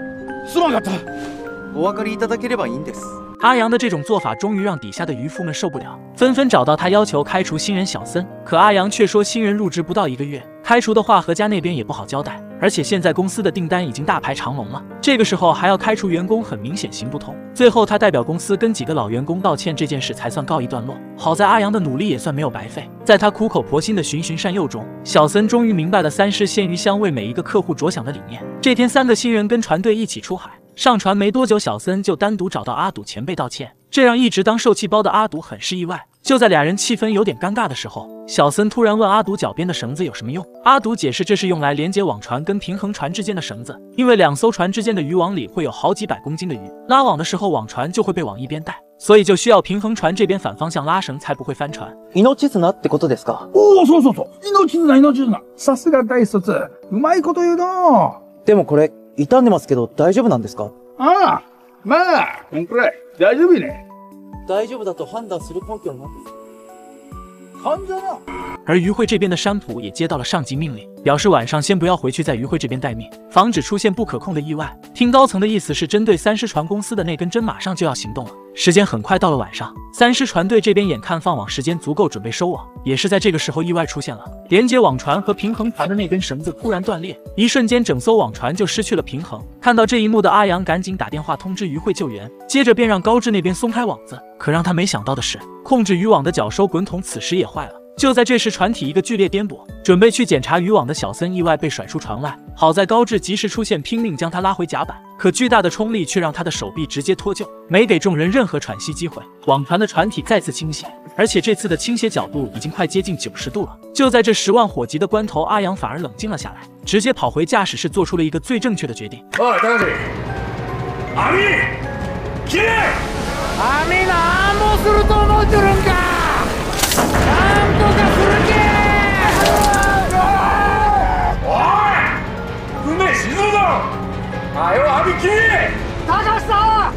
すまなかった。
お分かりいただければいいんです。
阿阳的这种做法终于让底下的渔夫们受不了，纷纷找到他要求开除新人小森。可阿阳却说新人入职不到一个月，开除的话何家那边也不好交代，而且现在公司的订单已经大排长龙了，这个时候还要开除员工，很明显行不通。最后他代表公司跟几个老员工道歉，这件事才算告一段落。好在阿阳的努力也算没有白费，在他苦口婆心的循循善诱中，小森终于明白了三狮鲜鱼香为每一个客户着想的理念。这天三个新人跟船队一起出海，上船没多久，小森就单独找到阿赌前辈道歉，这让一直当受气包的阿赌很是意外。就在俩人气氛有点尴尬的时候，小森突然问阿赌脚边的绳子有什么用。阿赌解释这是用来连接网船跟平衡船之间的绳子，因为两艘船之间的渔网里会有好几百公斤的鱼，拉网的时候网船就会被往一边带，所以就需要平衡船这边反方向拉绳才不会翻船。
命綱ってことですか？
おお、そうそうそう。命綱、命綱。さすが大卒。うまいこと言うの。
でもこれ傷んでますけど大丈夫なんですか？
ああ、まあ、こんくらい大丈夫ね。
大丈夫だと判断する根拠は？
而于会这边的山浦也接到了上级命令，表示晚上先不要回去，在于会这边待命，防止出现不可控的意外。听高层的意思是，针对三狮船公司的那根针马上就要行动了。时间很快到了晚上，三狮船队这边眼看放网时间足够，准备收网，也是在这个时候意外出现了，连接网船和平衡船的那根绳子突然断裂，一瞬间整艘网船就失去了平衡。看到这一幕的阿阳赶紧打电话通知于会救援，接着便让高志那边松开网子。可让他没想到的是，控制渔网的绞收滚筒此时也坏了。就在这时，船体一个剧烈颠簸，准备去检查渔网的小森意外被甩出船外。好在高志及时出现，拼命将他拉回甲板，可巨大的冲力却让他的手臂直接脱臼，没给众人任何喘息机会。网船的船体再次倾斜，而且这次的倾斜角度已经快接近九十度了。就在这十万火急的关头，阿阳反而冷静了下来，直接跑回驾驶室，做出了一个最正确的决定。
おい、高橋、網切れ！網なんもすると思ってるんか！なんとかするけ！おい！船沈むぞ！はよ網切れ！高橋さん！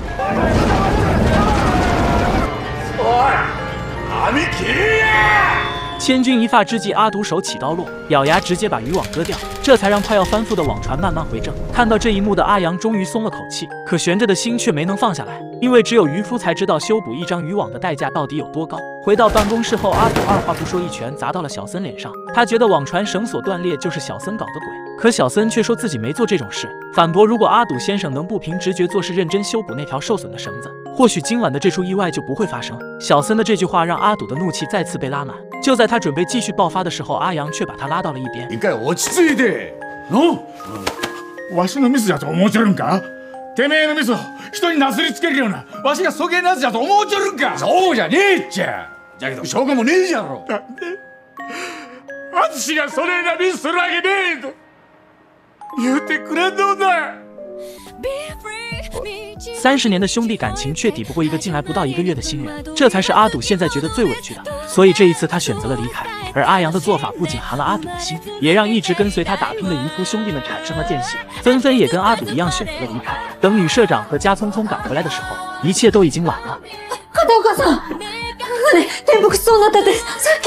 おい！網切れや！
千钧一发之际，阿毒手起刀落，咬牙直接把渔网割掉，这才让快要翻覆的网船慢慢回正。看到这一幕的阿阳终于松了口气，可悬着的心却没能放下来，因为只有渔夫才知道修补一张渔网的代价到底有多高。回到办公室后，阿毒二话不说一拳砸到了小森脸上。他觉得网船绳索断裂就是小森搞的鬼，可小森却说自己没做这种事，反驳如果阿赌先生能不凭直觉做事，认真修补那条受损的绳子，或许今晚的这处意外就不会发生。小森的这句话让阿赌的怒气再次被拉满。就在他准备继续爆发的時候，阿陽却把他拉到了一边。
一回落ち着いて。の？わしのミスだと思うちょるんか？てめえのミスを人になすりつけるようなわしがそげえなやつだと思うちょるんか？そうじゃねえっちゃ。じゃけど証拠もねえじゃろ。なんで？淳がそれなりにするわけねえと言うてくれんのだ。
三十年的兄弟感情却抵不过一个进来不到一个月的新人，这才是阿赌现在觉得最委屈的。所以这一次他选择了离开，而阿阳的做法不仅寒了阿赌的心，也让一直跟随他打拼的渔夫兄弟们产生了间隙，纷纷也跟阿赌一样选择了离开。等女社長和加匆匆赶回来的时候，一切都已经晚了。
片岡さん、船転覆しそうになったってさっき。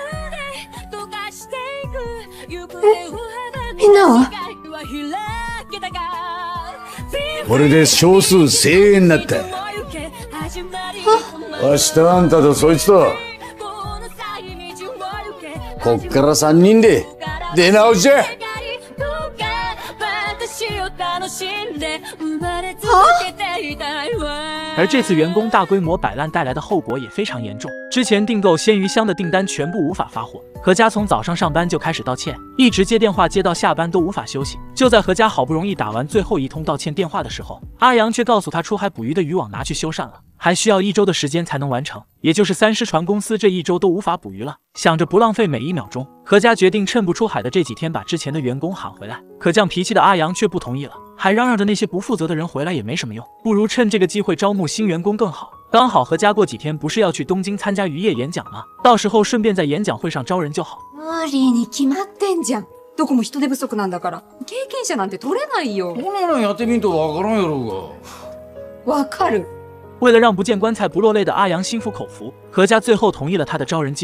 え、みんなは？
これで少数精鋭になった。わしとあんたとそいつとこっから三人で出直しじゃ。
而这次员工大规模摆烂带来的后果也非常严重，之前订购鲜鱼香的订单全部无法发货。何家从早上上班就开始道歉，一直接电话接到下班都无法休息。就在何家好不容易打完最后一通道歉电话的时候，阿阳却告诉他出海捕鱼的渔网拿去修缮了，还需要一周的时间才能完成，也就是三狮船公司这一周都无法捕鱼了。想着不浪费每一秒钟，何家决定趁不出海的这几天把之前的员工喊回来。可犟脾气的阿阳却不同意了，还嚷嚷着那些不负责的人回来也没什么用，不如趁这个机会招募新员工更好。刚好何家过几天不是要去東京参加渔業演讲吗？到时候顺便在演讲会上招人就好。
無理に決まってんじゃん。どこも人手不足なんだから、経験者なんて取れないよ。
そんなのやってみんとわからんやろう
が。わかる。
为了让不见棺材不落泪的阿阳心服口服，何家最后同意了他的招人计划。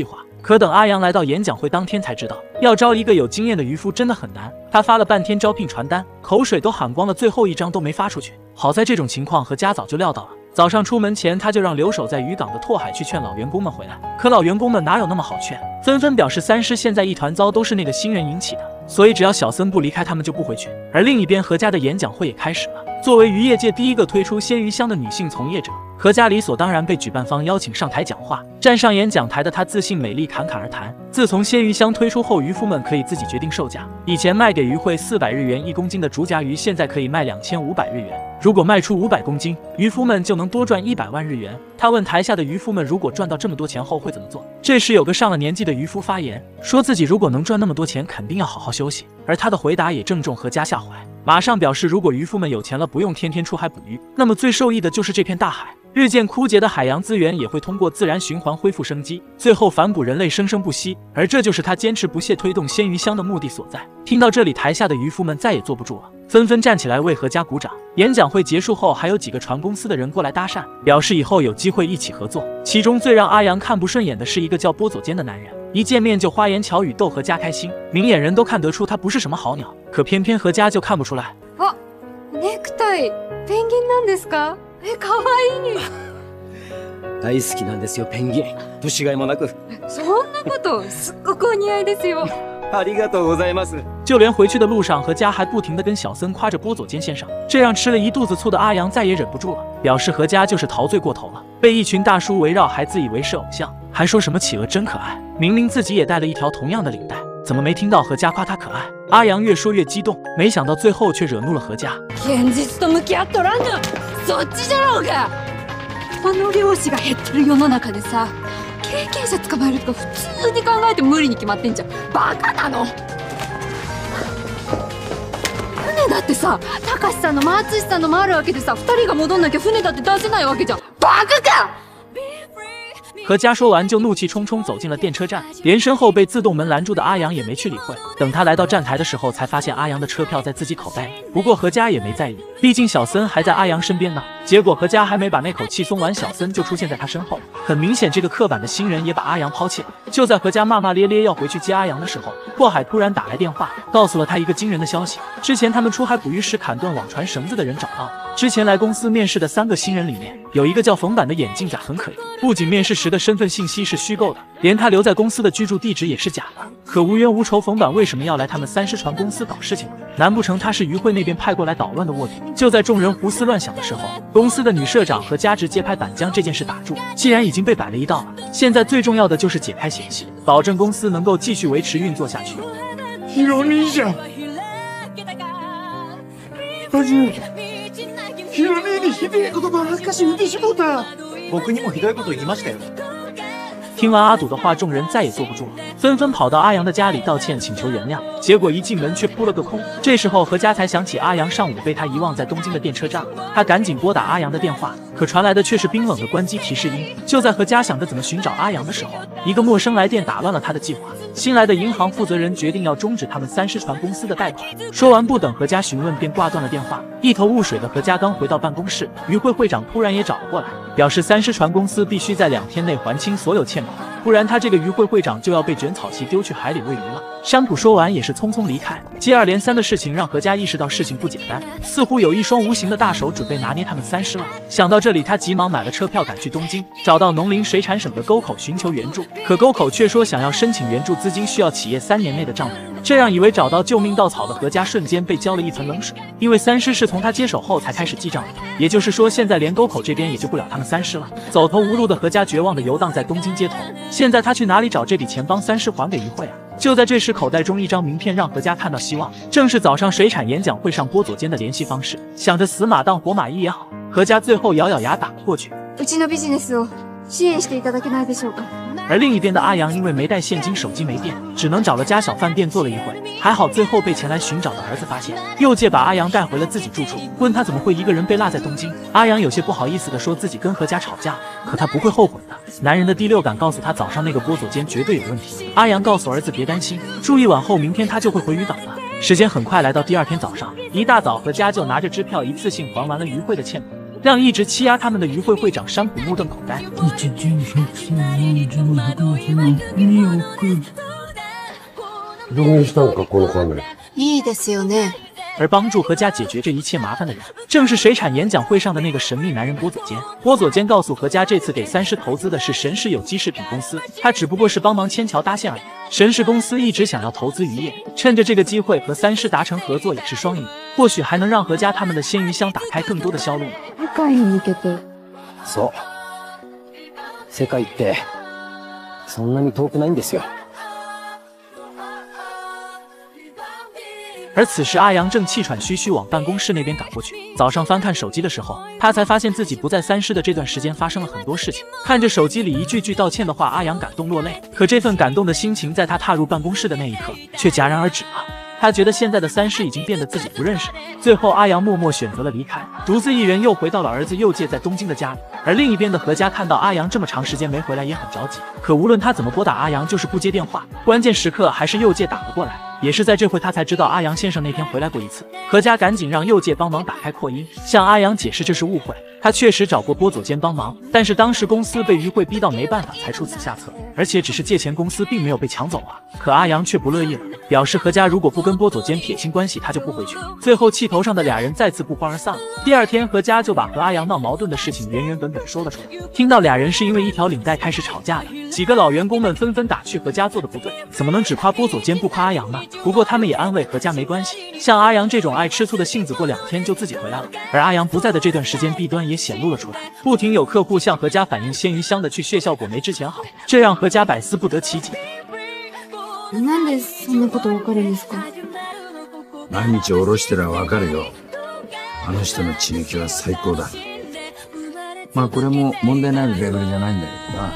可等阿阳来到演讲会当天才知道，要招一个有经验的渔夫真的很难。他发了半天招聘传单，口水都喊光了，最后一张都没发出去。好在这种情况何家早就料到了。早上出门前，他就让留守在渔港的拓海去劝老员工们回来。可老员工们哪有那么好劝，纷纷表示三师现在一团糟，都是那个新人引起的，所以只要小森不离开，他们就不回去。而另一边，何家的演讲会也开始了。作为渔业界第一个推出鲜鱼香的女性从业者，何家理所当然被举办方邀请上台讲话。站上演讲台的她自信美丽，侃侃而谈。自从鲜鱼香推出后，渔夫们可以自己决定售价。以前卖给渔会四百日元一公斤的竹夹鱼，现在可以卖两千五百日元。如果卖出五百公斤，渔夫们就能多赚一百万日元。他问台下的渔夫们，如果赚到这么多钱后会怎么做？这时有个上了年纪的渔夫发言，说自己如果能赚那么多钱，肯定要好好休息。而他的回答也正中何家下怀，马上表示，如果渔夫们有钱了，不用天天出海捕鱼，那么最受益的就是这片大海。日渐枯竭的海洋资源也会通过自然循环恢复生机，最后反哺人类生生不息。而这就是他坚持不懈推动鲜鱼香的目的所在。听到这里，台下的渔夫们再也坐不住了，纷纷站起来为何家鼓掌。演讲会结束后，还有几个船公司的人过来搭讪，表示以后有机会一起合作。其中最让阿阳看不顺眼的是一个叫波佐间的男人，一见面就花言巧语逗何家开心，明眼人都看得出他不是什么好鸟，可偏偏何家就看不出来。
あ、ネクタイペンギンなんですか？え、可愛い。
大好きなんですよ、ペンギン。節がいもなく。
そんなことすっごくお似合いですよ。
ありがとうございます。
就连回去的路上，何家还不停地跟小森夸着波佐间先生，这让吃了一肚子醋的阿阳再也忍不住了，表示何家就是陶醉过头了，被一群大叔围绕，还自以为是偶像，还说什么企鹅真可爱，明明自己也带了一条同样的领带，怎么没听到何家夸他可爱？阿阳越说越激动，没想到最后却惹怒了何家。
現実と向き合っとらんのそっちじゃろうが。他の漁師が減ってる世の中でさ、経験者捕まえるとか普通に考えて無理に決まってんじゃん。バカなの。船だってさ、たかしさんのも淳さんのもあるわけでさ、二人が戻んなきゃ船だって出せないわけじゃん。バカか！
何家说完就怒气冲冲走进了电车站，连身后被自动门拦住的阿阳也没去理会。等他来到站台的时候，才发现阿阳的车票在自己口袋里。不过何家也没在意，毕竟小森还在阿阳身边呢。结果何家还没把那口气松完，小森就出现在他身后。很明显，这个刻板的新人也把阿阳抛弃了。就在何家骂骂咧咧要回去接阿阳的时候，拓海突然打来电话，告诉了他一个惊人的消息：之前他们出海捕鱼时砍断网船绳子的人找到了。之前来公司面试的三个新人里面，有一个叫冯板的眼镜仔很可疑，不仅面试时的身份信息是虚构的，连他留在公司的居住地址也是假的。可无冤无仇，冯板为什么要来他们三师船公司搞事情呢？难不成他是渔会那边派过来捣乱的卧底？就在众人胡思乱想的时候，公司的女社长和家直接拍板将这件事打住。既然已经被摆了一道了，现在最重要的就是解开嫌隙，保证公司能够继续维持运作下去。
ヒロ兄ちゃん、マジヒロ兄にひでえことばっかし言ってしもうた。
僕にもひどいこと言いましたよ。
听完阿堵的话，众人再也坐不住了，纷纷跑到阿阳的家里道歉，请求原谅。结果一进门却扑了个空。这时候何家才想起阿阳上午被他遗忘在东京的电车站，他赶紧拨打阿阳的电话，可传来的却是冰冷的关机提示音。就在何家想着怎么寻找阿阳的时候，一个陌生来电打乱了他的计划。新来的银行负责人决定要终止他们三师船公司的贷款。说完不等何家询问，便挂断了电话。一头雾水的何家刚回到办公室，渔会会长突然也找了过来，表示三师船公司必须在两天内还清所有欠款，不然他这个渔会会长就要被卷草旗丢去海里喂鱼了。山浦说完也是匆匆离开。接二连三的事情让何家意识到事情不简单，似乎有一双无形的大手准备拿捏他们三师了。想到这里，他急忙买了车票赶去东京，找到农林水产省的沟口寻求援助。可沟口却说想要申请援助资金需要企业三年内的账本，这让以为找到救命稻草的何家瞬间被浇了一盆冷水。因为三师是从他接手后才开始记账的，也就是说现在连沟口这边也救不了他们三师了。走投无路的何家绝望的游荡在东京街头，现在他去哪里找这笔钱帮三师还给渔会啊？就在这时，口袋中一张名片让何家看到希望，正是早上水产演讲会上波佐间的联系方式。想着死马当活马医也好，何家最后咬咬牙打了过去。
うちのビジネスを支援していただけないでしょうか。
而另一边的阿阳因为没带现金，手机没电，只能找了家小饭店坐了一会，还好最后被前来寻找的儿子发现，又借把阿阳带回了自己住处，问他怎么会一个人被落在东京。阿阳有些不好意思的说自己跟何家吵架，可他不会后悔的。男人的第六感告诉他早上那个波佐间绝对有问题。阿阳告诉儿子别担心，住一晚后明天他就会回渔港了。时间很快来到第二天早上，一大早何家就拿着支票一次性还完了渔会的欠款。 让一直欺压他们的与会会长山浦目瞪口呆。
どげしたんかこの金。
いいですよね。
而帮助何家解决这一切麻烦的人，正是水产演讲会上的那个神秘男人波佐间。波佐间告诉何家，这次给三狮投资的是神狮有机食品公司，他只不过是帮忙牵桥搭线而已。神狮公司一直想要投资渔业，趁着这个机会和三狮达成合作也是双赢，或许还能让何家他们的鲜鱼香打开更多的销路呢。
世界に向けて。
そう。世界ってそんなに遠くないんですよ。
而此时，阿阳正气喘吁吁往办公室那边赶过去。早上翻看手机的时候，他才发现自己不在三狮的这段时间发生了很多事情。看着手机里一句句道歉的话，阿阳感动落泪。可这份感动的心情，在他踏入办公室的那一刻，却戛然而止了。他觉得现在的三狮已经变得自己不认识了。最后，阿阳默默选择了离开，独自一人又回到了儿子佑介在东京的家里。而另一边的何家看到阿阳这么长时间没回来，也很着急。可无论他怎么拨打阿阳，就是不接电话。关键时刻还是佑介打了过来。也是在这回，他才知道阿阳先生那天回来过一次。何家赶紧让佑介帮忙打开扩音，向阿阳解释这是误会。他确实找过波佐间帮忙，但是当时公司被于会逼到没办法，才出此下策。而且只是借钱，公司并没有被抢走啊。可阿阳却不乐意了，表示何家如果不跟波佐间撇清关系，他就不回去。最后气头上的俩人再次不欢而散了。第二天，何家就把和阿阳闹矛盾的事情原原本本说了出来。听到俩人是因为一条领带开始吵架的，几个老员工们纷纷打趣何家做的不对，怎么能只夸波佐间不夸阿阳呢？不过他们也安慰何家没关系，像阿阳这种爱吃醋的性子，过两天就自己回来了。而阿阳不在的这段时间，弊端也显露了出来，不停有客户向何家反映鲜鱼香的去血效果没之前好，这让何家百思不得其解。
なんでそんなことわかるんですか？
毎日おろしてらわかるよ。あの人の血抜きは最高だ。まあこれも問題ないレベルじゃないんだけどな。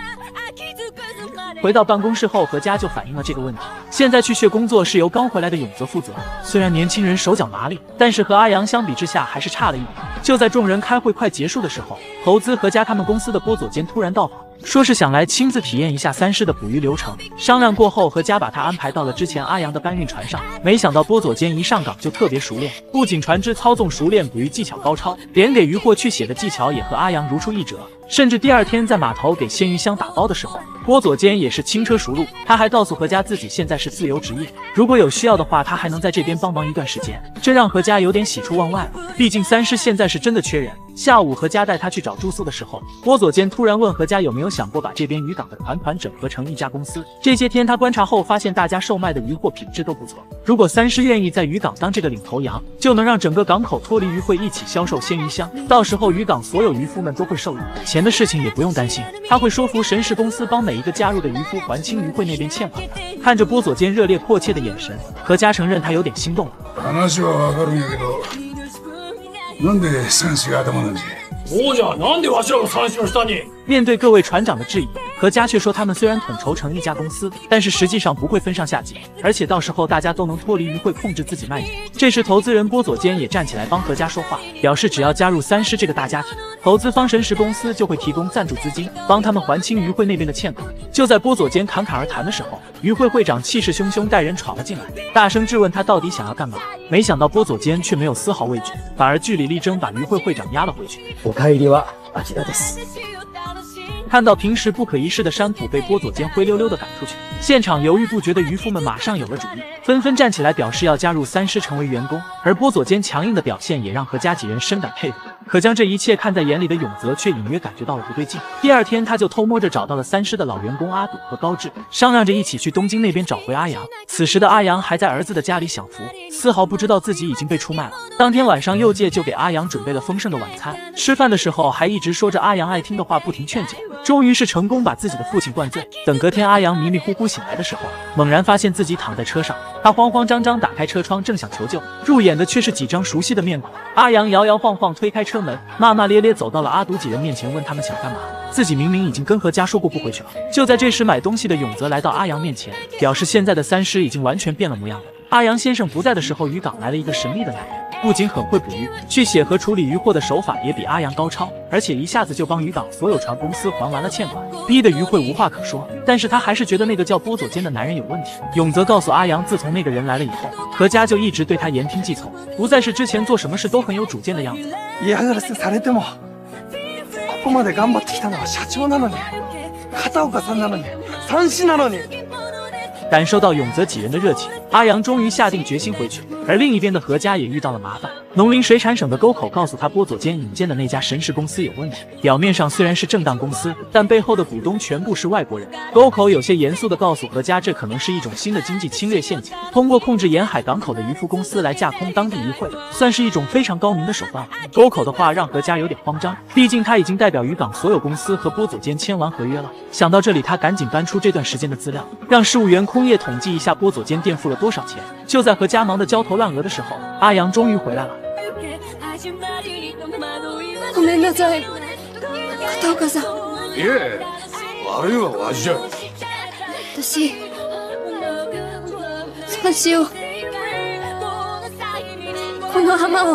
回到办公室后，何家就反映了这个问题。现在去血工作是由刚回来的永泽负责，虽然年轻人手脚麻利，但是和阿阳相比之下还是差了一点。就在众人开会快结束的时候，投资何家他们公司的波佐间突然到访，说是想来亲自体验一下三狮的捕鱼流程。商量过后，何家把他安排到了之前阿阳的搬运船上。没想到波佐间一上岗就特别熟练，不仅船只操纵熟练，捕鱼技巧高超，连给渔获去血的技巧也和阿阳如出一辙。甚至第二天在码头给鲜鱼香打包的时候，波佐间也是轻车熟路。他还告诉何家自己现在是自由职业，如果有需要的话，他还能在这边帮忙一段时间。这让何家有点喜出望外了，毕竟三狮现在是真的缺人。下午何家带他去找住宿的时候，波佐间突然问何家有没有想过把这边渔港的团团整合成一家公司。这些天他观察后发现，大家售卖的渔货品质都不错。如果三狮愿意在渔港当这个领头羊，就能让整个港口脱离渔会，一起销售鲜鱼香。到时候渔港所有渔夫们都会受益，钱的事情也不用担心，他会说服神石公司帮每一个加入的渔夫还清渔会那边欠款的。看着波佐间热烈迫切的眼神，何家承认他有点心动了。
話はわかるんやけど、なんで三獅が頭なんじゃ。
そうじゃ、なんでわしらが三獅の下に？
面对各位船长的质疑，何家却说他们虽然统筹成一家公司，但是实际上不会分上下级，而且到时候大家都能脱离渔会控制自己卖鱼。这时投资人波佐间也站起来帮何家说话，表示只要加入三狮这个大家庭，投资方神石公司就会提供赞助资金，帮他们还清渔会那边的欠款。就在波佐间侃侃而谈的时候，渔会会长气势汹汹带人闯了进来，大声质问他到底想要干嘛。没想到波佐间却没有丝毫畏惧，反而据理力争把渔会会长压了回去。
お帰りはあちらです。
看到平时不可一世的山浦被波佐间灰溜溜的赶出去，现场犹豫不决的渔夫们马上有了主意，纷纷站起来表示要加入三狮成为员工。而波佐间强硬的表现也让何家几人深感佩服。可将这一切看在眼里的永泽却隐约感觉到了不对劲。第二天他就偷摸着找到了三狮的老员工阿笃和高志，商量着一起去东京那边找回阿阳。此时的阿阳还在儿子的家里享福，丝毫不知道自己已经被出卖了。当天晚上佑介就给阿阳准备了丰盛的晚餐，吃饭的时候还一直说着阿阳爱听的话，不停劝解。终于是成功把自己的父亲灌醉。等隔天阿阳迷迷糊糊醒来的时候，猛然发现自己躺在车上，他慌慌张张打开车窗，正想求救，入眼的却是几张熟悉的面孔。阿阳摇摇晃晃推开车门，骂骂咧咧走到了阿笃几人面前，问他们想干嘛。自己明明已经跟何家说过不回去了。就在这时，买东西的永泽来到阿阳面前，表示现在的三狮已经完全变了模样了。阿阳先生不在的时候，渔港来了一个神秘的男人。 不仅很会捕鱼，去写和处理渔获的手法也比阿阳高超，而且一下子就帮渔港所有船公司还完了欠款，逼得于慧无话可说。但是他还是觉得那个叫波佐间的男人有问题。永泽告诉阿阳，自从那个人来了以后，何家就一直对他言听计从，不再是之前做什么事都很有主见的样子。
嫌がらせされても、ここまで頑張ってきたのは社長なのに、片岡さんなのに、三枝なのに。
感受到永泽几人的热情，阿阳终于下定决心回去。而另一边的何家也遇到了麻烦。农林水产省的沟口告诉他，波佐间引荐的那家神石公司有问题。表面上虽然是正当公司，但背后的股东全部是外国人。沟口有些严肃地告诉何家，这可能是一种新的经济侵略陷阱，通过控制沿海港口的渔夫公司来架空当地渔会，算是一种非常高明的手段。沟口的话让何家有点慌张，毕竟他已经代表渔港所有公司和波佐间签完合约了。想到这里，他赶紧搬出这段时间的资料，让事务员空叶统计一下波佐间垫付了多少钱。就在何家忙得焦头烂额的时候，阿阳终于回来了。
ごめんなさい、片岡さん。
いえ、悪いはわしじゃ。
私、三枝を、この浜を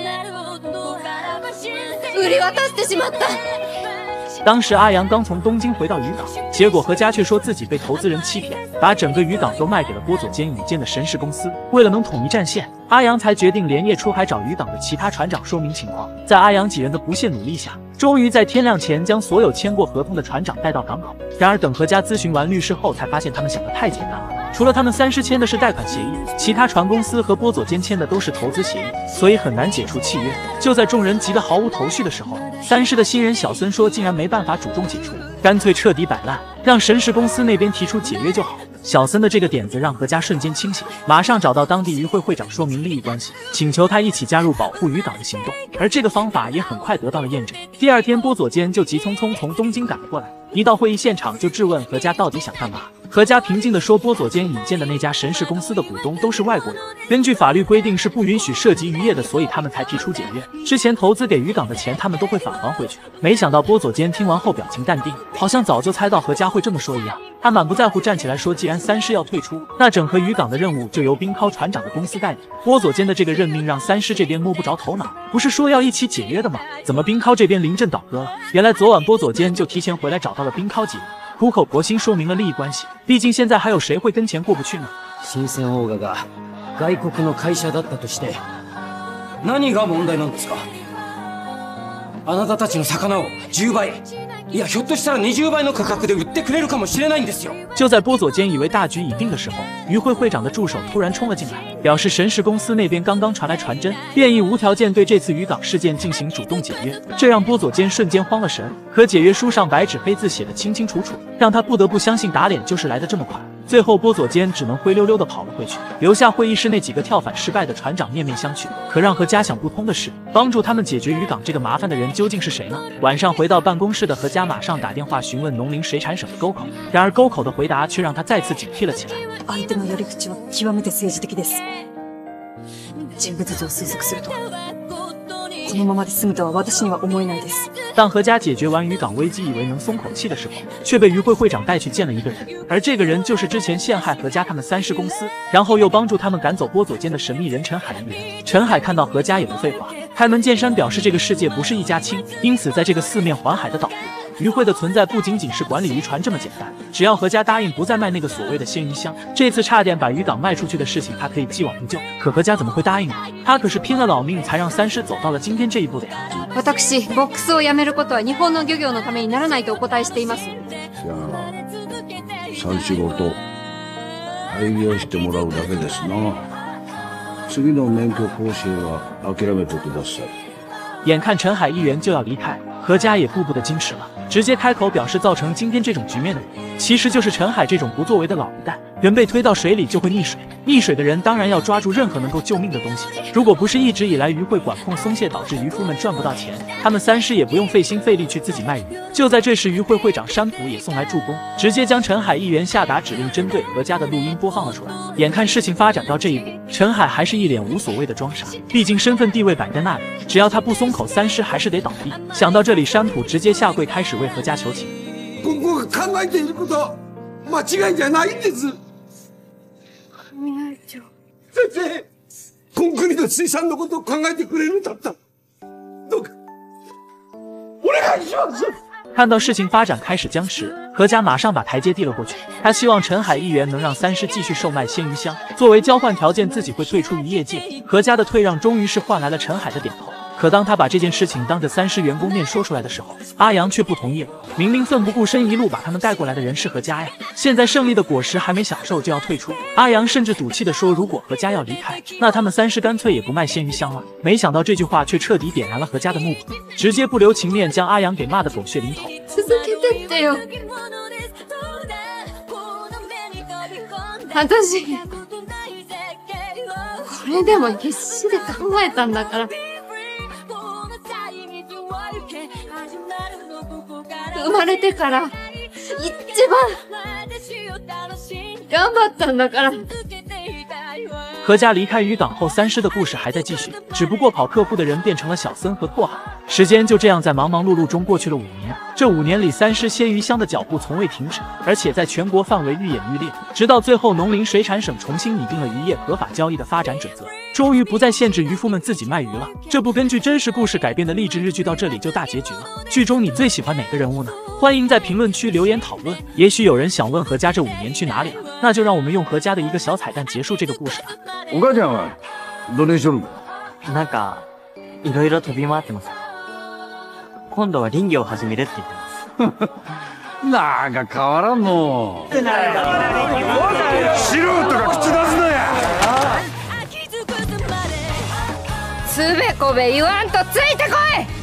売り渡してしまった。
当时阿阳刚从东京回到渔港，结果何家却说自己被投资人欺骗，把整个渔港都卖给了波佐间引荐的神石公司。为了能统一战线，阿阳才决定连夜出海找渔港的其他船长说明情况。在阿阳几人的不懈努力下，终于在天亮前将所有签过合同的船长带到港口。然而等何家咨询完律师后，才发现他们想的太简单了。除了他们三师签的是贷款协议，其他船公司和波佐间签的都是投资协议，所以很难解除契约。就在众人急得毫无头绪的时候，三师的新人小孙说，竟然没办法主动解除，干脆彻底摆烂，让神石公司那边提出解约就好。小森的这个点子让何家瞬间清醒，马上找到当地渔会会长说明利益关系，请求他一起加入保护渔港的行动。而这个方法也很快得到了验证。第二天，波佐间就急匆匆从东京赶了过来，一到会议现场就质问何家到底想干嘛。何家平静地说，波佐间引荐的那家神石公司的股东都是外国人，根据法律规定是不允许涉及渔业的，所以他们才提出解约。之前投资给渔港的钱他们都会返还回去。没想到波佐间听完后表情淡定，好像早就猜到何家会这么说一样。他满不在乎站起来说，既然三师要退出，那整合渔港的任务就由冰尻船长的公司代理。波佐间的这个任命让三师这边摸不着头脑，不是说要一起解约的吗？怎么冰尻这边临阵倒戈了？原来昨晚波佐间就提前回来找到了冰尻几人，苦口婆心说明了利益关系，毕竟现在还有谁会跟钱过不去呢？
新鮮オーガが外国の会社だったとして何が問題なんですか？あなたたちの魚をじゅうばい、いやひょっとしたらにじゅうばいの価格で売ってくれるかもしれないんですよ。
就在波佐间以为大局已定的时候，渔会会长的助手突然冲了进来，表示神石公司那边刚刚传来传真，愿意无条件对这次渔港事件进行主动解约。这让波佐间瞬间慌了神，可解约书上白纸黑字写得清清楚楚，让他不得不相信打脸就是来得这么快。最后波佐间只能灰溜溜地跑了回去，留下会议室那几个跳反失败的船长面面相觑。可让何家想不通的是，帮助他们解决渔港这个麻烦的人究竟是谁呢？晚上回到办公室的何家马上打电话询问农林水产省的沟口，然而沟口的回答却让他再次警惕了起来。
相手のやり口は極めて政治的です。人物像を推測すると、このままで済むとは私には思えないです。
当何家解决完渔港危机，以为能松口气的时候，却被渔会会长带去见了一个人，而这个人就是之前陷害何家他们三师公司，然后又帮助他们赶走波佐间的神秘人陈海一人。陈海看到何家也不废话，开门见山表示这个世界不是一家亲，因此在这个四面环海的岛屿，渔会的存在不仅仅是管理渔船这么简单，只要何家答应不再卖那个所谓的鲜鱼香，这次差点把渔港卖出去的事情他可以既往不咎。可何家怎么会答应呢？他可是拼了老命才让三师走到了今天这一步的呀。
私、ボックスをやめることは日本の漁業のためにならないとお答えしています。
じゃあ三仕事廃業してもらうだけですな。次の免許更新は諦めてください。
眼看陈海议员就要离开，何家也步步的矜持了，直接开口表示造成今天这种局面的人，其实就是陈海这种不作为的老一代。人被推到水里就会溺水，溺水的人当然要抓住任何能够救命的东西。如果不是一直以来渔会管控松懈，导致渔夫们赚不到钱，他们三师也不用费心费力去自己卖鱼。就在这时，渔会会长山浦也送来助攻，直接将陈海议员下达指令针对何家的录音播放了出来。眼看事情发展到这一步，陈海还是一脸无所谓的装傻，毕竟身份地位摆在那里，只要他不松口，三师还是得倒闭。想到这里，山浦直接下跪开始为何家求情。
ここが考えていること間違いじゃないんです。
雷長
先生コンクリの水産のことを考えてくれるんだった。どうかお願いします。
看到事情发展开始僵时，何家马上把台阶递了过去。他希望陈海议员能让三师继续售卖鲜鱼香，作为交换条件，自己会退出渔业界。何家的退让终于是换来了陈海的点头。可当他把这件事情当着三师员工面说出来的时候，阿阳却不同意了。明明奋不顾身一路把他们带过来的人是何家呀，现在胜利的果实还没享受就要退出。阿阳甚至赌气地说，如果何家要离开，那他们三师干脆也不卖鲜鱼香了。没想到这句话却彻底点燃了何家的怒火，直接不留情面将阿阳给骂得狗血淋头。
続けてってよ。私、これでも必死で考えたんだから。生まれてから一番頑張ったんだから。何家离开渔港后，三师的故事还在继续，只不过跑客户的人变成了小森和拓海。时间就这样在忙忙碌碌中过去了五年。这五年里，三师鲜鱼香的脚步从未停止，而且在全国范围愈演愈烈，直到最后，农林水产省重新拟定了渔业合法交易的发展准则，终于不再限制渔夫们自己卖鱼了。这部根据真实故事改编的励志日剧到这里就大结局了。剧中你最喜欢哪个人物呢？欢迎在评论区留言讨论。也许有人想问何家这五年去哪里了，那就让我们用何家的一个小彩蛋结束这个故事吧。
お母ちゃんはどれにしとるの？
なんかいろいろ飛び回ってます。今度は林業を始めるって言ってます。
なんか変わらんの。素人が口出すのや。
つべこべ言わんとついてこい。